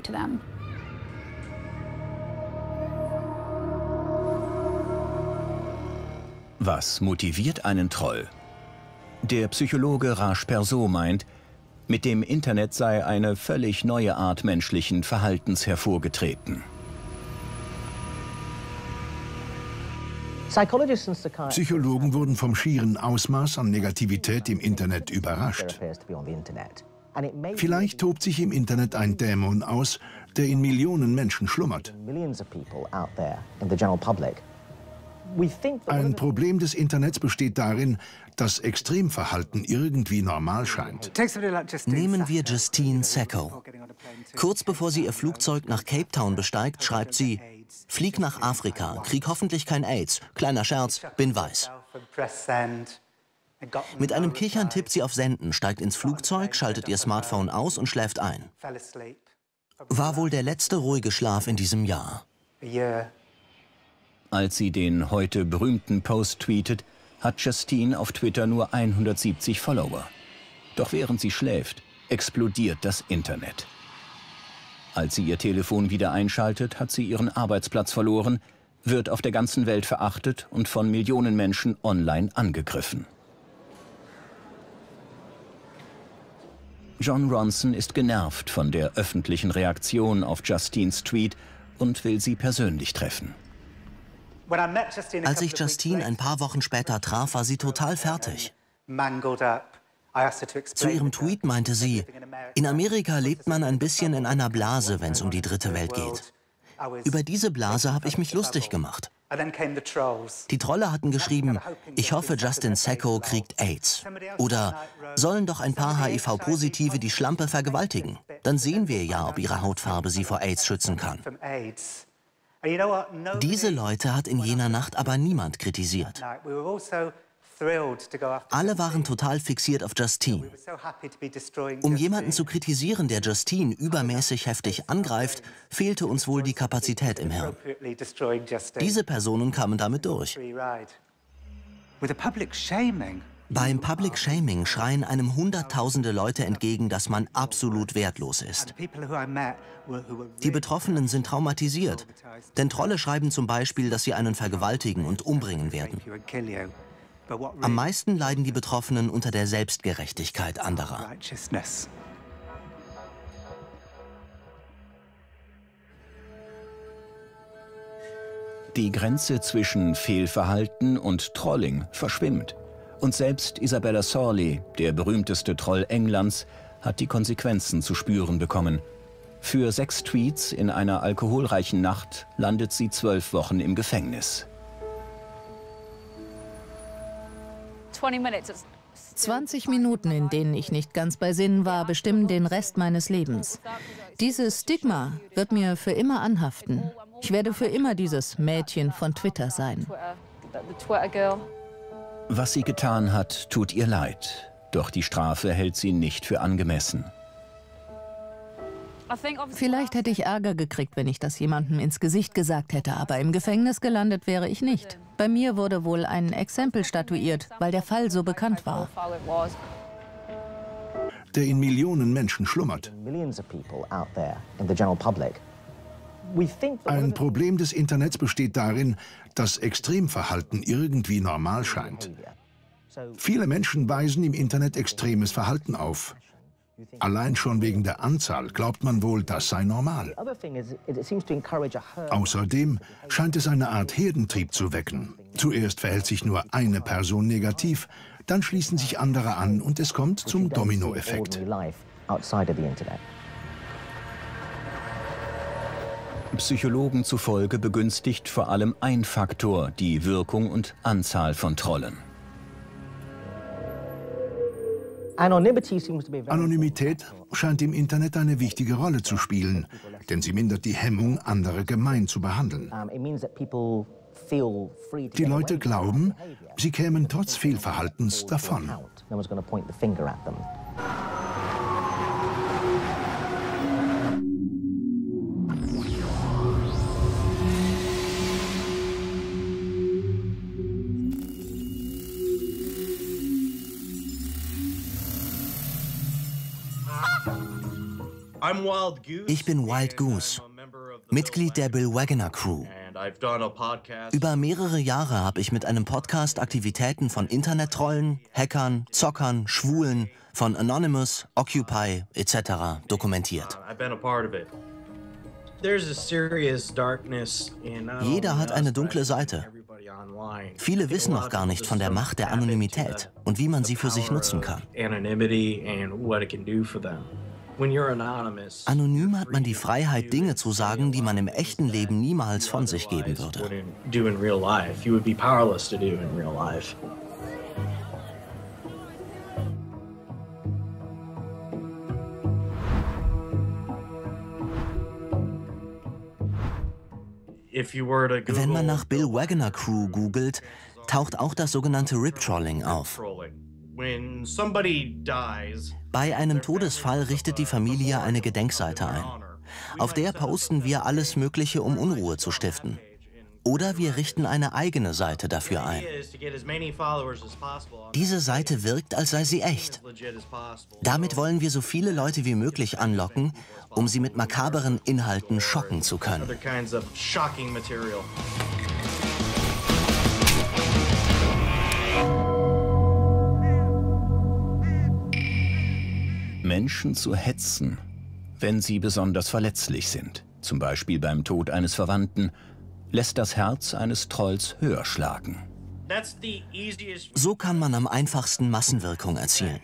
Was motiviert einen Troll? Der Psychologe Raj Persaud meint, mit dem Internet sei eine völlig neue Art menschlichen Verhaltens hervorgetreten. Psychologen wurden vom schieren Ausmaß an Negativität im Internet überrascht. Vielleicht tobt sich im Internet ein Dämon aus, der in Millionen Menschen schlummert. Ein Problem des Internets besteht darin, dass Extremverhalten irgendwie normal scheint. Nehmen wir Justine Sacco. Kurz bevor sie ihr Flugzeug nach Cape Town besteigt, schreibt sie: Flieg nach Afrika, krieg hoffentlich kein AIDS. Kleiner Scherz, bin weiß. Mit einem Kichern tippt sie auf Senden, steigt ins Flugzeug, schaltet ihr Smartphone aus und schläft ein. War wohl der letzte ruhige Schlaf in diesem Jahr. Als sie den heute berühmten Post tweetet, hat Justine auf Twitter nur 170 Follower. Doch während sie schläft, explodiert das Internet. Als sie ihr Telefon wieder einschaltet, hat sie ihren Arbeitsplatz verloren, wird auf der ganzen Welt verachtet und von Millionen Menschen online angegriffen. Jon Ronson ist genervt von der öffentlichen Reaktion auf Justines Tweet und will sie persönlich treffen. Als ich Justine ein paar Wochen später traf, war sie total fertig. Zu ihrem Tweet meinte sie: In Amerika lebt man ein bisschen in einer Blase, wenn es um die dritte Welt geht. Über diese Blase habe ich mich lustig gemacht. Die Trolle hatten geschrieben: Ich hoffe, Justine Sacco kriegt AIDS. Oder: Sollen doch ein paar HIV-Positive die Schlampe vergewaltigen. Dann sehen wir ja, ob ihre Hautfarbe sie vor AIDS schützen kann. Diese Leute hat in jener Nacht aber niemand kritisiert. Alle waren total fixiert auf Justine. Um jemanden zu kritisieren, der Justine übermäßig heftig angreift, fehlte uns wohl die Kapazität im Hirn. Diese Personen kamen damit durch. Beim Public Shaming schreien einem Hunderttausende Leute entgegen, dass man absolut wertlos ist. Die Betroffenen sind traumatisiert, denn Trolle schreiben zum Beispiel, dass sie einen vergewaltigen und umbringen werden. Am meisten leiden die Betroffenen unter der Selbstgerechtigkeit anderer. Die Grenze zwischen Fehlverhalten und Trolling verschwimmt. Und selbst Isabella Sorley, der berühmteste Troll Englands, hat die Konsequenzen zu spüren bekommen. Für 6 Tweets in einer alkoholreichen Nacht landet sie 12 Wochen im Gefängnis. 20 Minuten, in denen ich nicht ganz bei Sinnen war, bestimmen den Rest meines Lebens. Dieses Stigma wird mir für immer anhaften. Ich werde für immer dieses Mädchen von Twitter sein. Was sie getan hat, tut ihr leid. Doch die Strafe hält sie nicht für angemessen. Vielleicht hätte ich Ärger gekriegt, wenn ich das jemandem ins Gesicht gesagt hätte, aber im Gefängnis gelandet wäre ich nicht. Bei mir wurde wohl ein Exempel statuiert, weil der Fall so bekannt war. Der in Millionen Menschen schlummert. Ein Problem des Internets besteht darin, dass Extremverhalten irgendwie normal scheint. Viele Menschen weisen im Internet extremes Verhalten auf. Allein schon wegen der Anzahl glaubt man wohl, das sei normal. Außerdem scheint es eine Art Herdentrieb zu wecken. Zuerst verhält sich nur eine Person negativ, dann schließen sich andere an und es kommt zum Dominoeffekt. Psychologen zufolge begünstigt vor allem ein Faktor die Wirkung und Anzahl von Trollen. Anonymität scheint im Internet eine wichtige Rolle zu spielen, denn sie mindert die Hemmung, andere gemein zu behandeln. Die Leute glauben, sie kämen trotz Fehlverhaltens davon. Ich bin Wild Goose, Mitglied der Bill Wagner Crew. Über mehrere Jahre habe ich mit einem Podcast Aktivitäten von Internettrollen, Hackern, Zockern, Schwulen, von Anonymous, Occupy etc. dokumentiert. Jeder hat eine dunkle Seite. Viele wissen noch gar nicht von der Macht der Anonymität und wie man sie für sich nutzen kann. Anonym hat man die Freiheit, Dinge zu sagen, die man im echten Leben niemals von sich geben würde. Wenn man nach Bill Wagoner Crew googelt, taucht auch das sogenannte Rip-Trolling auf. Bei einem Todesfall richtet die Familie eine Gedenkseite ein. Auf der posten wir alles Mögliche, um Unruhe zu stiften. Oder wir richten eine eigene Seite dafür ein. Diese Seite wirkt, als sei sie echt. Damit wollen wir so viele Leute wie möglich anlocken, um sie mit makaberen Inhalten schocken zu können. Menschen zu hetzen, wenn sie besonders verletzlich sind, zum Beispiel beim Tod eines Verwandten, lässt das Herz eines Trolls höher schlagen. So kann man am einfachsten Massenwirkung erzielen.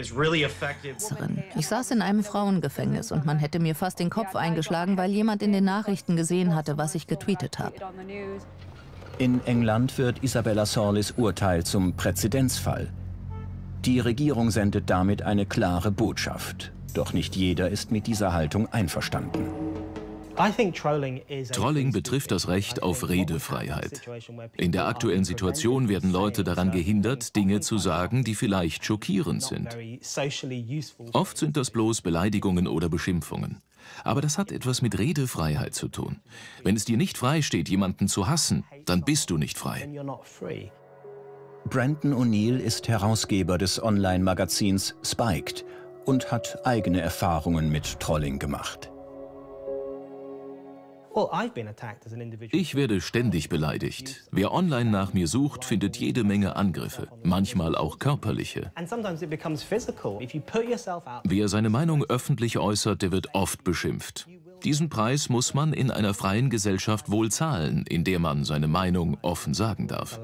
Ich saß in einem Frauengefängnis und man hätte mir fast den Kopf eingeschlagen, weil jemand in den Nachrichten gesehen hatte, was ich getweetet habe. In England wird Isabella Sawleys Urteil zum Präzedenzfall. Die Regierung sendet damit eine klare Botschaft. Doch nicht jeder ist mit dieser Haltung einverstanden. Trolling betrifft das Recht auf Redefreiheit. In der aktuellen Situation werden Leute daran gehindert, Dinge zu sagen, die vielleicht schockierend sind. Oft sind das bloß Beleidigungen oder Beschimpfungen. Aber das hat etwas mit Redefreiheit zu tun. Wenn es dir nicht frei steht, jemanden zu hassen, dann bist du nicht frei. Brandon O'Neill ist Herausgeber des Online-Magazins Spiked und hat eigene Erfahrungen mit Trolling gemacht. Ich werde ständig beleidigt. Wer online nach mir sucht, findet jede Menge Angriffe, manchmal auch körperliche. Wer seine Meinung öffentlich äußert, der wird oft beschimpft. Diesen Preis muss man in einer freien Gesellschaft wohl zahlen, in der man seine Meinung offen sagen darf.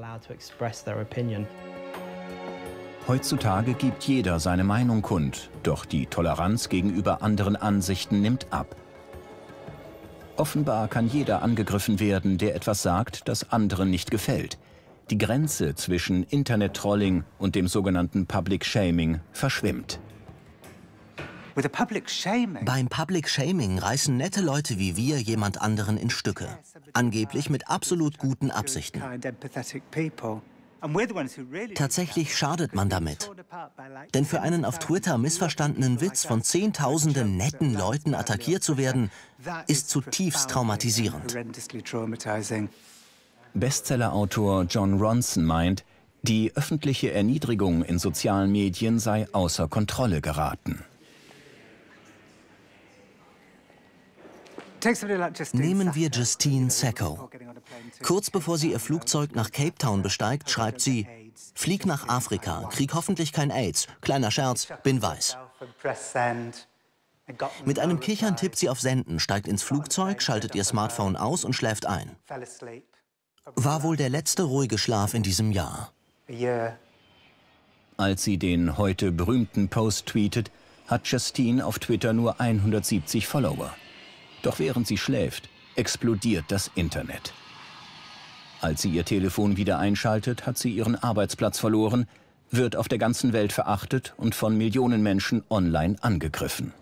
Heutzutage gibt jeder seine Meinung kund, doch die Toleranz gegenüber anderen Ansichten nimmt ab. Offenbar kann jeder angegriffen werden, der etwas sagt, das anderen nicht gefällt. Die Grenze zwischen Internet-Trolling und dem sogenannten Public Shaming verschwimmt. Beim Public Shaming reißen nette Leute wie wir jemand anderen in Stücke. Angeblich mit absolut guten Absichten. Tatsächlich schadet man damit. Denn für einen auf Twitter missverstandenen Witz von Zehntausenden netten Leuten attackiert zu werden, ist zutiefst traumatisierend. Bestsellerautor Jon Ronson meint, die öffentliche Erniedrigung in sozialen Medien sei außer Kontrolle geraten. Nehmen wir Justine Sacco. Kurz bevor sie ihr Flugzeug nach Cape Town besteigt, schreibt sie: Flieg nach Afrika, krieg hoffentlich kein AIDS. Kleiner Scherz, bin weiß. Mit einem Kichern tippt sie auf Senden, steigt ins Flugzeug, schaltet ihr Smartphone aus und schläft ein. War wohl der letzte ruhige Schlaf in diesem Jahr. Als sie den heute berühmten Post tweetet, hat Justine auf Twitter nur 170 Follower. Doch während sie schläft, explodiert das Internet. Als sie ihr Telefon wieder einschaltet, hat sie ihren Arbeitsplatz verloren, wird auf der ganzen Welt verachtet und von Millionen Menschen online angegriffen.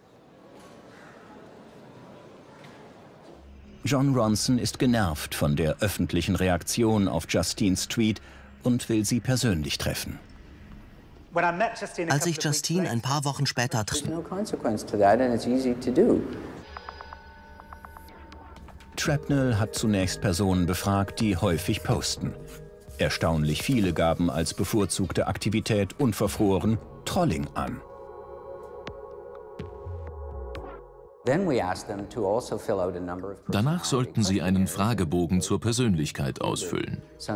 Jon Ronson ist genervt von der öffentlichen Reaktion auf Justines Tweet und will sie persönlich treffen. Als ich Justine ein paar Wochen später traf, Trapnell hat zunächst Personen befragt, die häufig posten. Erstaunlich viele gaben als bevorzugte Aktivität unverfroren Trolling an. Danach sollten sie einen Fragebogen zur Persönlichkeit ausfüllen.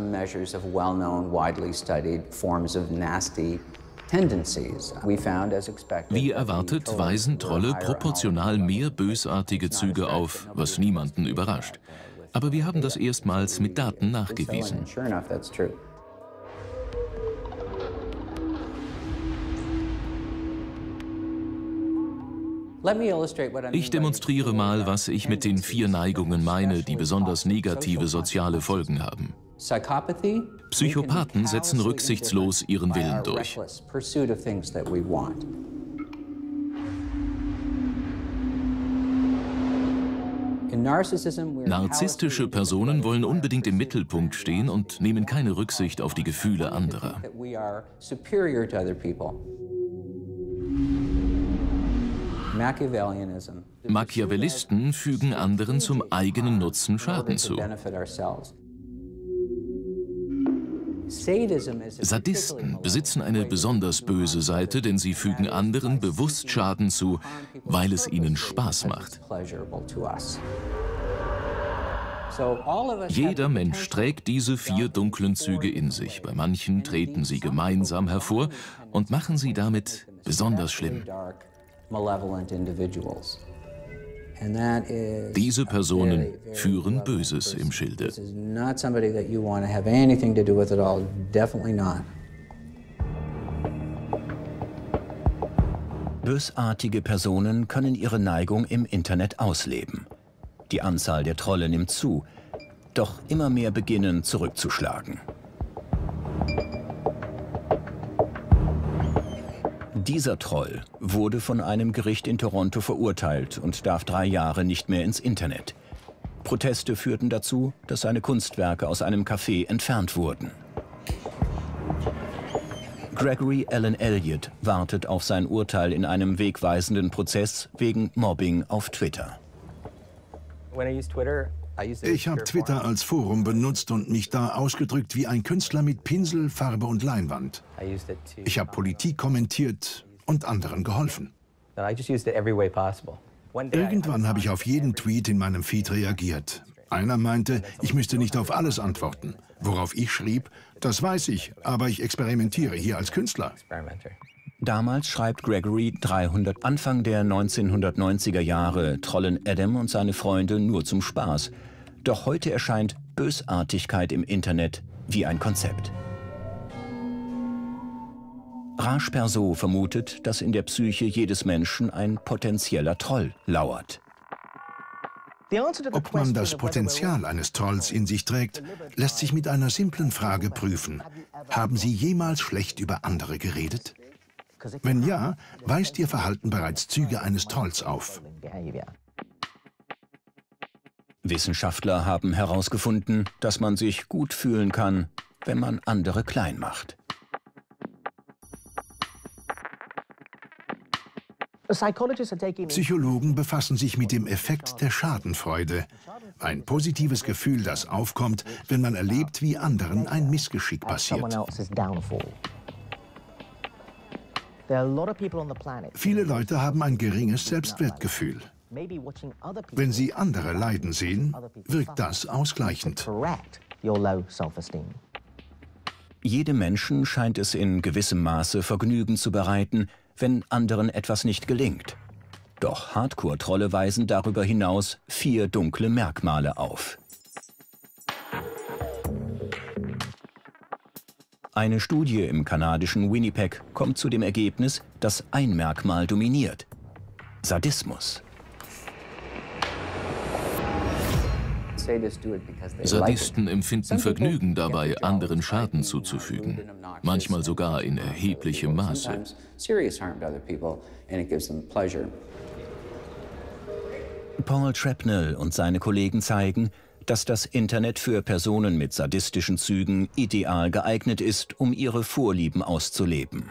Wie erwartet, weisen Trolle proportional mehr bösartige Züge auf, was niemanden überrascht. Aber wir haben das erstmals mit Daten nachgewiesen. Ich demonstriere mal, was ich mit den 4 Neigungen meine, die besonders negative soziale Folgen haben. Psychopathen setzen rücksichtslos ihren Willen durch. Narzisstische Personen wollen unbedingt im Mittelpunkt stehen und nehmen keine Rücksicht auf die Gefühle anderer. Machiavellisten fügen anderen zum eigenen Nutzen Schaden zu. Sadisten besitzen eine besonders böse Seite, denn sie fügen anderen bewusst Schaden zu, weil es ihnen Spaß macht. Jeder Mensch trägt diese 4 dunklen Züge in sich. Bei manchen treten sie gemeinsam hervor und machen sie damit besonders schlimm. Diese Personen führen Böses im Schilde. Bösartige Personen können ihre Neigung im Internet ausleben. Die Anzahl der Trolle nimmt zu, doch immer mehr beginnen zurückzuschlagen. Dieser Troll wurde von einem Gericht in Toronto verurteilt und darf 3 Jahre nicht mehr ins Internet. Proteste führten dazu, dass seine Kunstwerke aus einem Café entfernt wurden. Gregory Allen Elliott wartet auf sein Urteil in einem wegweisenden Prozess wegen Mobbing auf Twitter. Ich habe Twitter als Forum benutzt und mich da ausgedrückt wie ein Künstler mit Pinsel, Farbe und Leinwand. Ich habe Politik kommentiert und anderen geholfen. Irgendwann habe ich auf jeden Tweet in meinem Feed reagiert. Einer meinte, ich müsste nicht auf alles antworten. Worauf ich schrieb, das weiß ich, aber ich experimentiere hier als Künstler. Damals schreibt Gregory 300 Anfang der 1990er Jahre trollen Adam und seine Freunde nur zum Spaß. Doch heute erscheint Bösartigkeit im Internet wie ein Konzept. Raj Persaud vermutet, dass in der Psyche jedes Menschen ein potenzieller Troll lauert. Ob man das Potenzial eines Trolls in sich trägt, lässt sich mit einer simplen Frage prüfen. Haben Sie jemals schlecht über andere geredet? Wenn ja, weist Ihr Verhalten bereits Züge eines Trolls auf. Wissenschaftler haben herausgefunden, dass man sich gut fühlen kann, wenn man andere klein macht. Psychologen befassen sich mit dem Effekt der Schadenfreude. Ein positives Gefühl, das aufkommt, wenn man erlebt, wie anderen ein Missgeschick passiert. Viele Leute haben ein geringes Selbstwertgefühl. Wenn sie andere leiden sehen, wirkt das ausgleichend. Jedem Menschen scheint es in gewissem Maße Vergnügen zu bereiten, wenn anderen etwas nicht gelingt. Doch Hardcore-Trolle weisen darüber hinaus 4 dunkle Merkmale auf. Eine Studie im kanadischen Winnipeg kommt zu dem Ergebnis, dass ein Merkmal dominiert: Sadismus. Sadisten empfinden Vergnügen dabei, anderen Schaden zuzufügen, manchmal sogar in erheblichem Maße. Paul Trepnell und seine Kollegen zeigen, dass das Internet für Personen mit sadistischen Zügen ideal geeignet ist, um ihre Vorlieben auszuleben.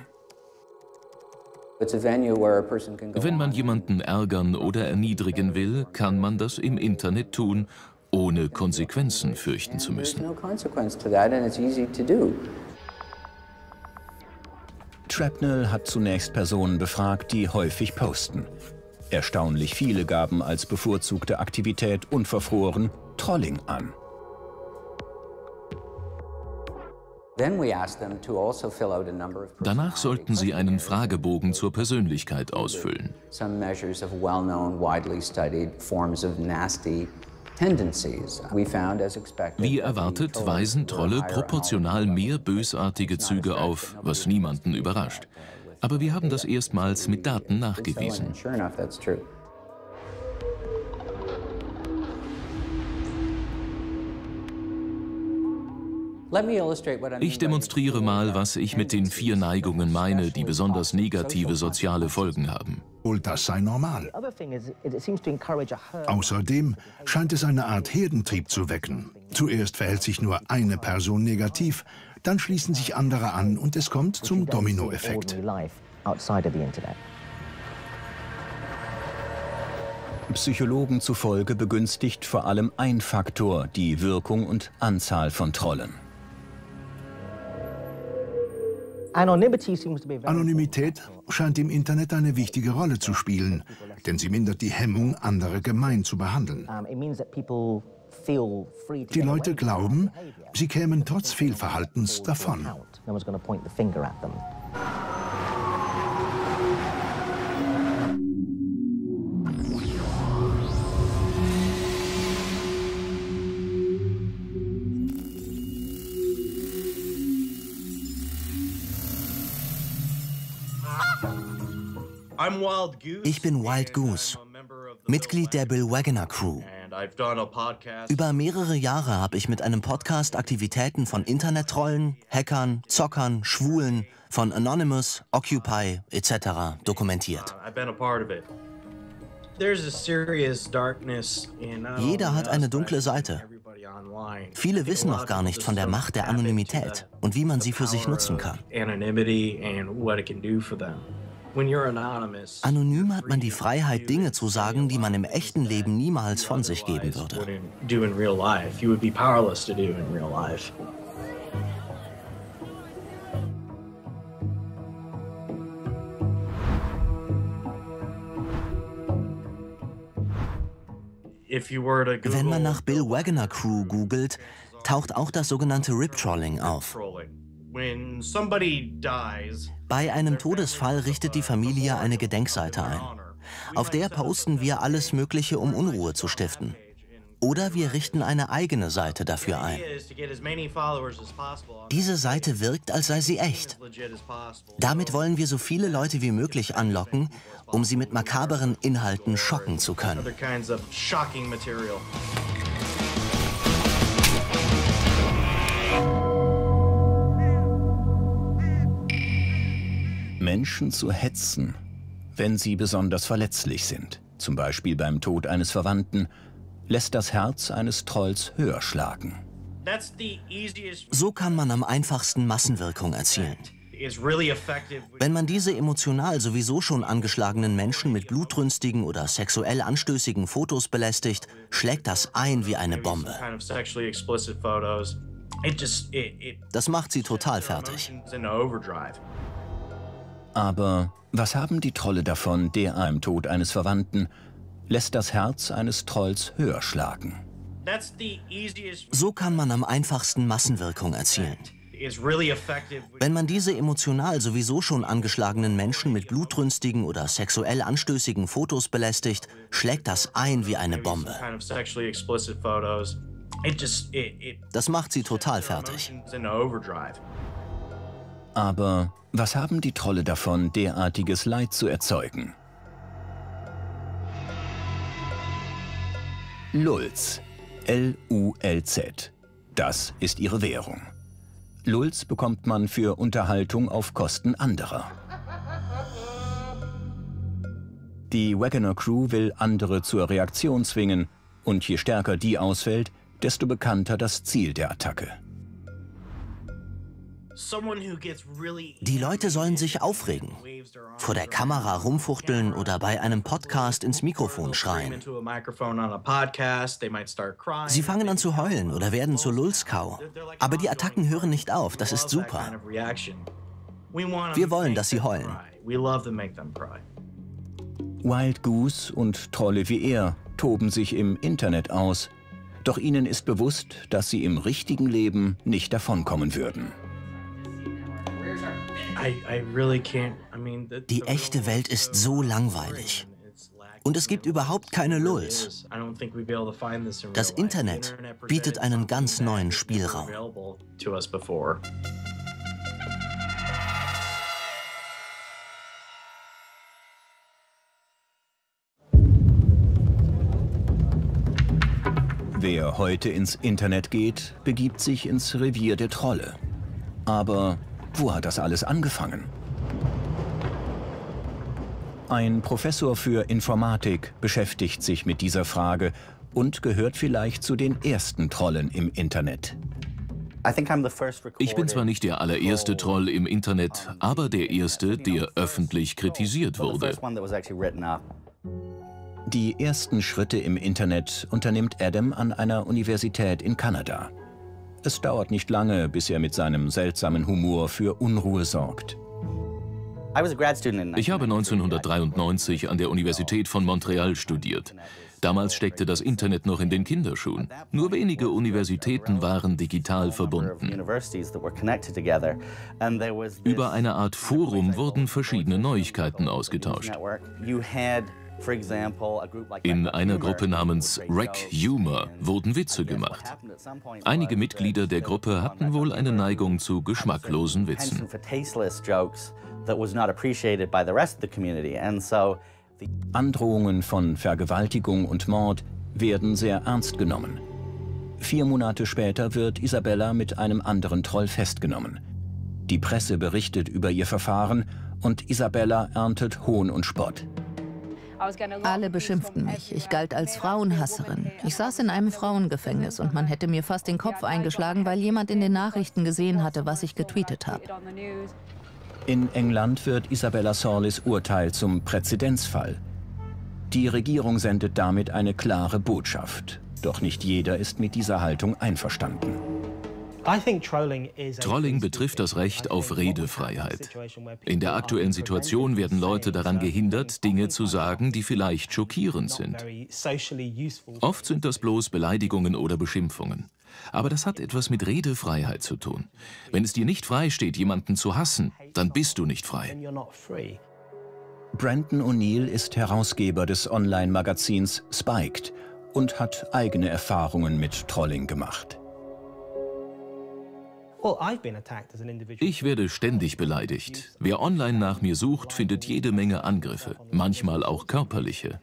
Wenn man jemanden ärgern oder erniedrigen will, kann man das im Internet tun, ohne Konsequenzen fürchten zu müssen. Trepnell hat zunächst Personen befragt, die häufig posten. Erstaunlich viele gaben als bevorzugte Aktivität unverfroren Trolling an. Danach sollten sie einen Fragebogen zur Persönlichkeit ausfüllen. Wie erwartet, weisen Trolle proportional mehr bösartige Züge auf, was niemanden überrascht. Aber wir haben das erstmals mit Daten nachgewiesen. Ich demonstriere mal, was ich mit den 4 Neigungen meine, die besonders negative soziale Folgen haben. Und das sei normal. Außerdem scheint es eine Art Herdentrieb zu wecken. Zuerst verhält sich nur eine Person negativ, dann schließen sich andere an und es kommt zum Dominoeffekt. Psychologen zufolge begünstigt vor allem ein Faktor die Wirkung und Anzahl von Trollen. Anonymität scheint im Internet eine wichtige Rolle zu spielen, denn sie mindert die Hemmung, andere gemein zu behandeln. Die Leute glauben, sie kämen trotz Fehlverhaltens davon. Ich bin Wild Goose, Mitglied der Bill Wagner Crew. Über mehrere Jahre habe ich mit einem Podcast Aktivitäten von Internettrollen, Hackern, Zockern, Schwulen, von Anonymous, Occupy etc. dokumentiert. Jeder hat eine dunkle Seite. Viele wissen noch gar nicht von der Macht der Anonymität und wie man sie für sich nutzen kann. Anonym hat man die Freiheit, Dinge zu sagen, die man im echten Leben niemals von sich geben würde. Wenn man nach Bill Wagner Crew googelt, taucht auch das sogenannte Rip-Trolling auf. Bei einem Todesfall richtet die Familie eine Gedenkseite ein. Auf der posten wir alles Mögliche, um Unruhe zu stiften. Oder wir richten eine eigene Seite dafür ein. Diese Seite wirkt, als sei sie echt. Damit wollen wir so viele Leute wie möglich anlocken, um sie mit makaberen Inhalten schocken zu können. Menschen zu hetzen, wenn sie besonders verletzlich sind, zum Beispiel beim Tod eines Verwandten, lässt das Herz eines Trolls höher schlagen. So kann man am einfachsten Massenwirkung erzielen. Wenn man diese emotional sowieso schon angeschlagenen Menschen mit blutrünstigen oder sexuell anstößigen Fotos belästigt, schlägt das ein wie eine Bombe. Das macht sie total fertig. Aber was haben die Trolle davon, der am Tod eines Verwandten lässt das Herz eines Trolls höher schlagen? So kann man am einfachsten Massenwirkung erzielen. Wenn man diese emotional sowieso schon angeschlagenen Menschen mit blutrünstigen oder sexuell anstößigen Fotos belästigt, schlägt das ein wie eine Bombe. Das macht sie total fertig. Aber was haben die Trolle davon, derartiges Leid zu erzeugen? Lulz. L-U-L-Z. Das ist ihre Währung. Lulz bekommt man für Unterhaltung auf Kosten anderer. Die Wagner Crew will andere zur Reaktion zwingen und je stärker die ausfällt, desto bekannter das Ziel der Attacke. Die Leute sollen sich aufregen, vor der Kamera rumfuchteln oder bei einem Podcast ins Mikrofon schreien. Sie fangen an zu heulen oder werden zur Lulzkau. Aber die Attacken hören nicht auf, das ist super. Wir wollen, dass sie heulen. Wild Goose und Trolle wie er toben sich im Internet aus, doch ihnen ist bewusst, dass sie im richtigen Leben nicht davonkommen würden. Die echte Welt ist so langweilig. Und es gibt überhaupt keine Lulls. Das Internet bietet einen ganz neuen Spielraum. Wer heute ins Internet geht, begibt sich ins Revier der Trolle. Aber wo hat das alles angefangen? Ein Professor für Informatik beschäftigt sich mit dieser Frage und gehört vielleicht zu den ersten Trollen im Internet. Ich bin zwar nicht der allererste Troll im Internet, aber der erste, der öffentlich kritisiert wurde. Die ersten Schritte im Internet unternimmt Adam an einer Universität in Kanada. Es dauert nicht lange, bis er mit seinem seltsamen Humor für Unruhe sorgt. Ich habe 1993 an der Universität von Montreal studiert. Damals steckte das Internet noch in den Kinderschuhen. Nur wenige Universitäten waren digital verbunden. Über eine Art Forum wurden verschiedene Neuigkeiten ausgetauscht. In einer Gruppe namens Rec Humor wurden Witze gemacht. Einige Mitglieder der Gruppe hatten wohl eine Neigung zu geschmacklosen Witzen. Androhungen von Vergewaltigung und Mord werden sehr ernst genommen. 4 Monate später wird Isabella mit einem anderen Troll festgenommen. Die Presse berichtet über ihr Verfahren und Isabella erntet Hohn und Spott. Alle beschimpften mich. Ich galt als Frauenhasserin. Ich saß in einem Frauengefängnis und man hätte mir fast den Kopf eingeschlagen, weil jemand in den Nachrichten gesehen hatte, was ich getweetet habe. In England wird Isabella Sawleys Urteil zum Präzedenzfall. Die Regierung sendet damit eine klare Botschaft. Doch nicht jeder ist mit dieser Haltung einverstanden. Trolling betrifft das Recht auf Redefreiheit. In der aktuellen Situation werden Leute daran gehindert, Dinge zu sagen, die vielleicht schockierend sind. Oft sind das bloß Beleidigungen oder Beschimpfungen. Aber das hat etwas mit Redefreiheit zu tun. Wenn es dir nicht frei steht, jemanden zu hassen, dann bist du nicht frei. Brandon O'Neill ist Herausgeber des Online-Magazins Spiked und hat eigene Erfahrungen mit Trolling gemacht. Ich werde ständig beleidigt. Wer online nach mir sucht, findet jede Menge Angriffe, manchmal auch körperliche.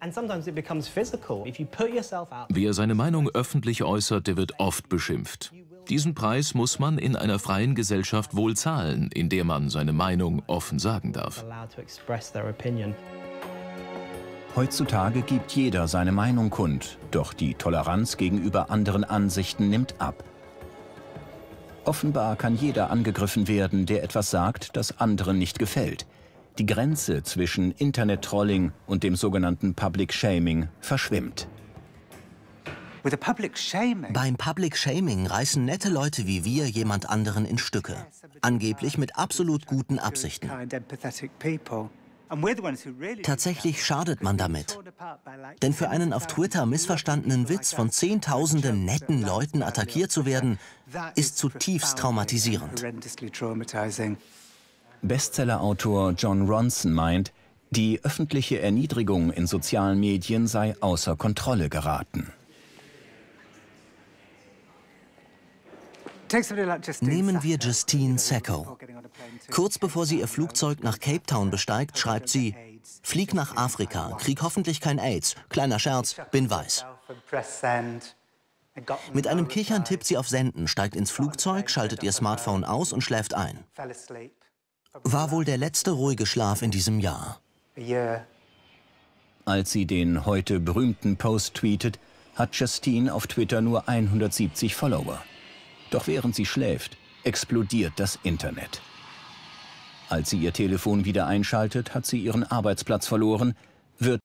Wer seine Meinung öffentlich äußert, der wird oft beschimpft. Diesen Preis muss man in einer freien Gesellschaft wohl zahlen, in der man seine Meinung offen sagen darf. Heutzutage gibt jeder seine Meinung kund, doch die Toleranz gegenüber anderen Ansichten nimmt ab. Offenbar kann jeder angegriffen werden, der etwas sagt, das anderen nicht gefällt. Die Grenze zwischen Internet-Trolling und dem sogenannten Public Shaming verschwimmt. Beim Public Shaming reißen nette Leute wie wir jemand anderen in Stücke. Angeblich mit absolut guten Absichten. Tatsächlich schadet man damit. Denn für einen auf Twitter missverstandenen Witz von Zehntausenden netten Leuten attackiert zu werden, ist zutiefst traumatisierend. Bestsellerautor Jon Ronson meint, die öffentliche Erniedrigung in sozialen Medien sei außer Kontrolle geraten. Nehmen wir Justine Sacco. Kurz bevor sie ihr Flugzeug nach Cape Town besteigt, schreibt sie: Flieg nach Afrika, krieg hoffentlich kein AIDS. Kleiner Scherz, bin weiß. Mit einem Kichern tippt sie auf Senden, steigt ins Flugzeug, schaltet ihr Smartphone aus und schläft ein. War wohl der letzte ruhige Schlaf in diesem Jahr. Als sie den heute berühmten Post tweetet, hat Justine auf Twitter nur 170 Follower. Doch während sie schläft, explodiert das Internet. Als sie ihr Telefon wieder einschaltet, hat sie ihren Arbeitsplatz verloren,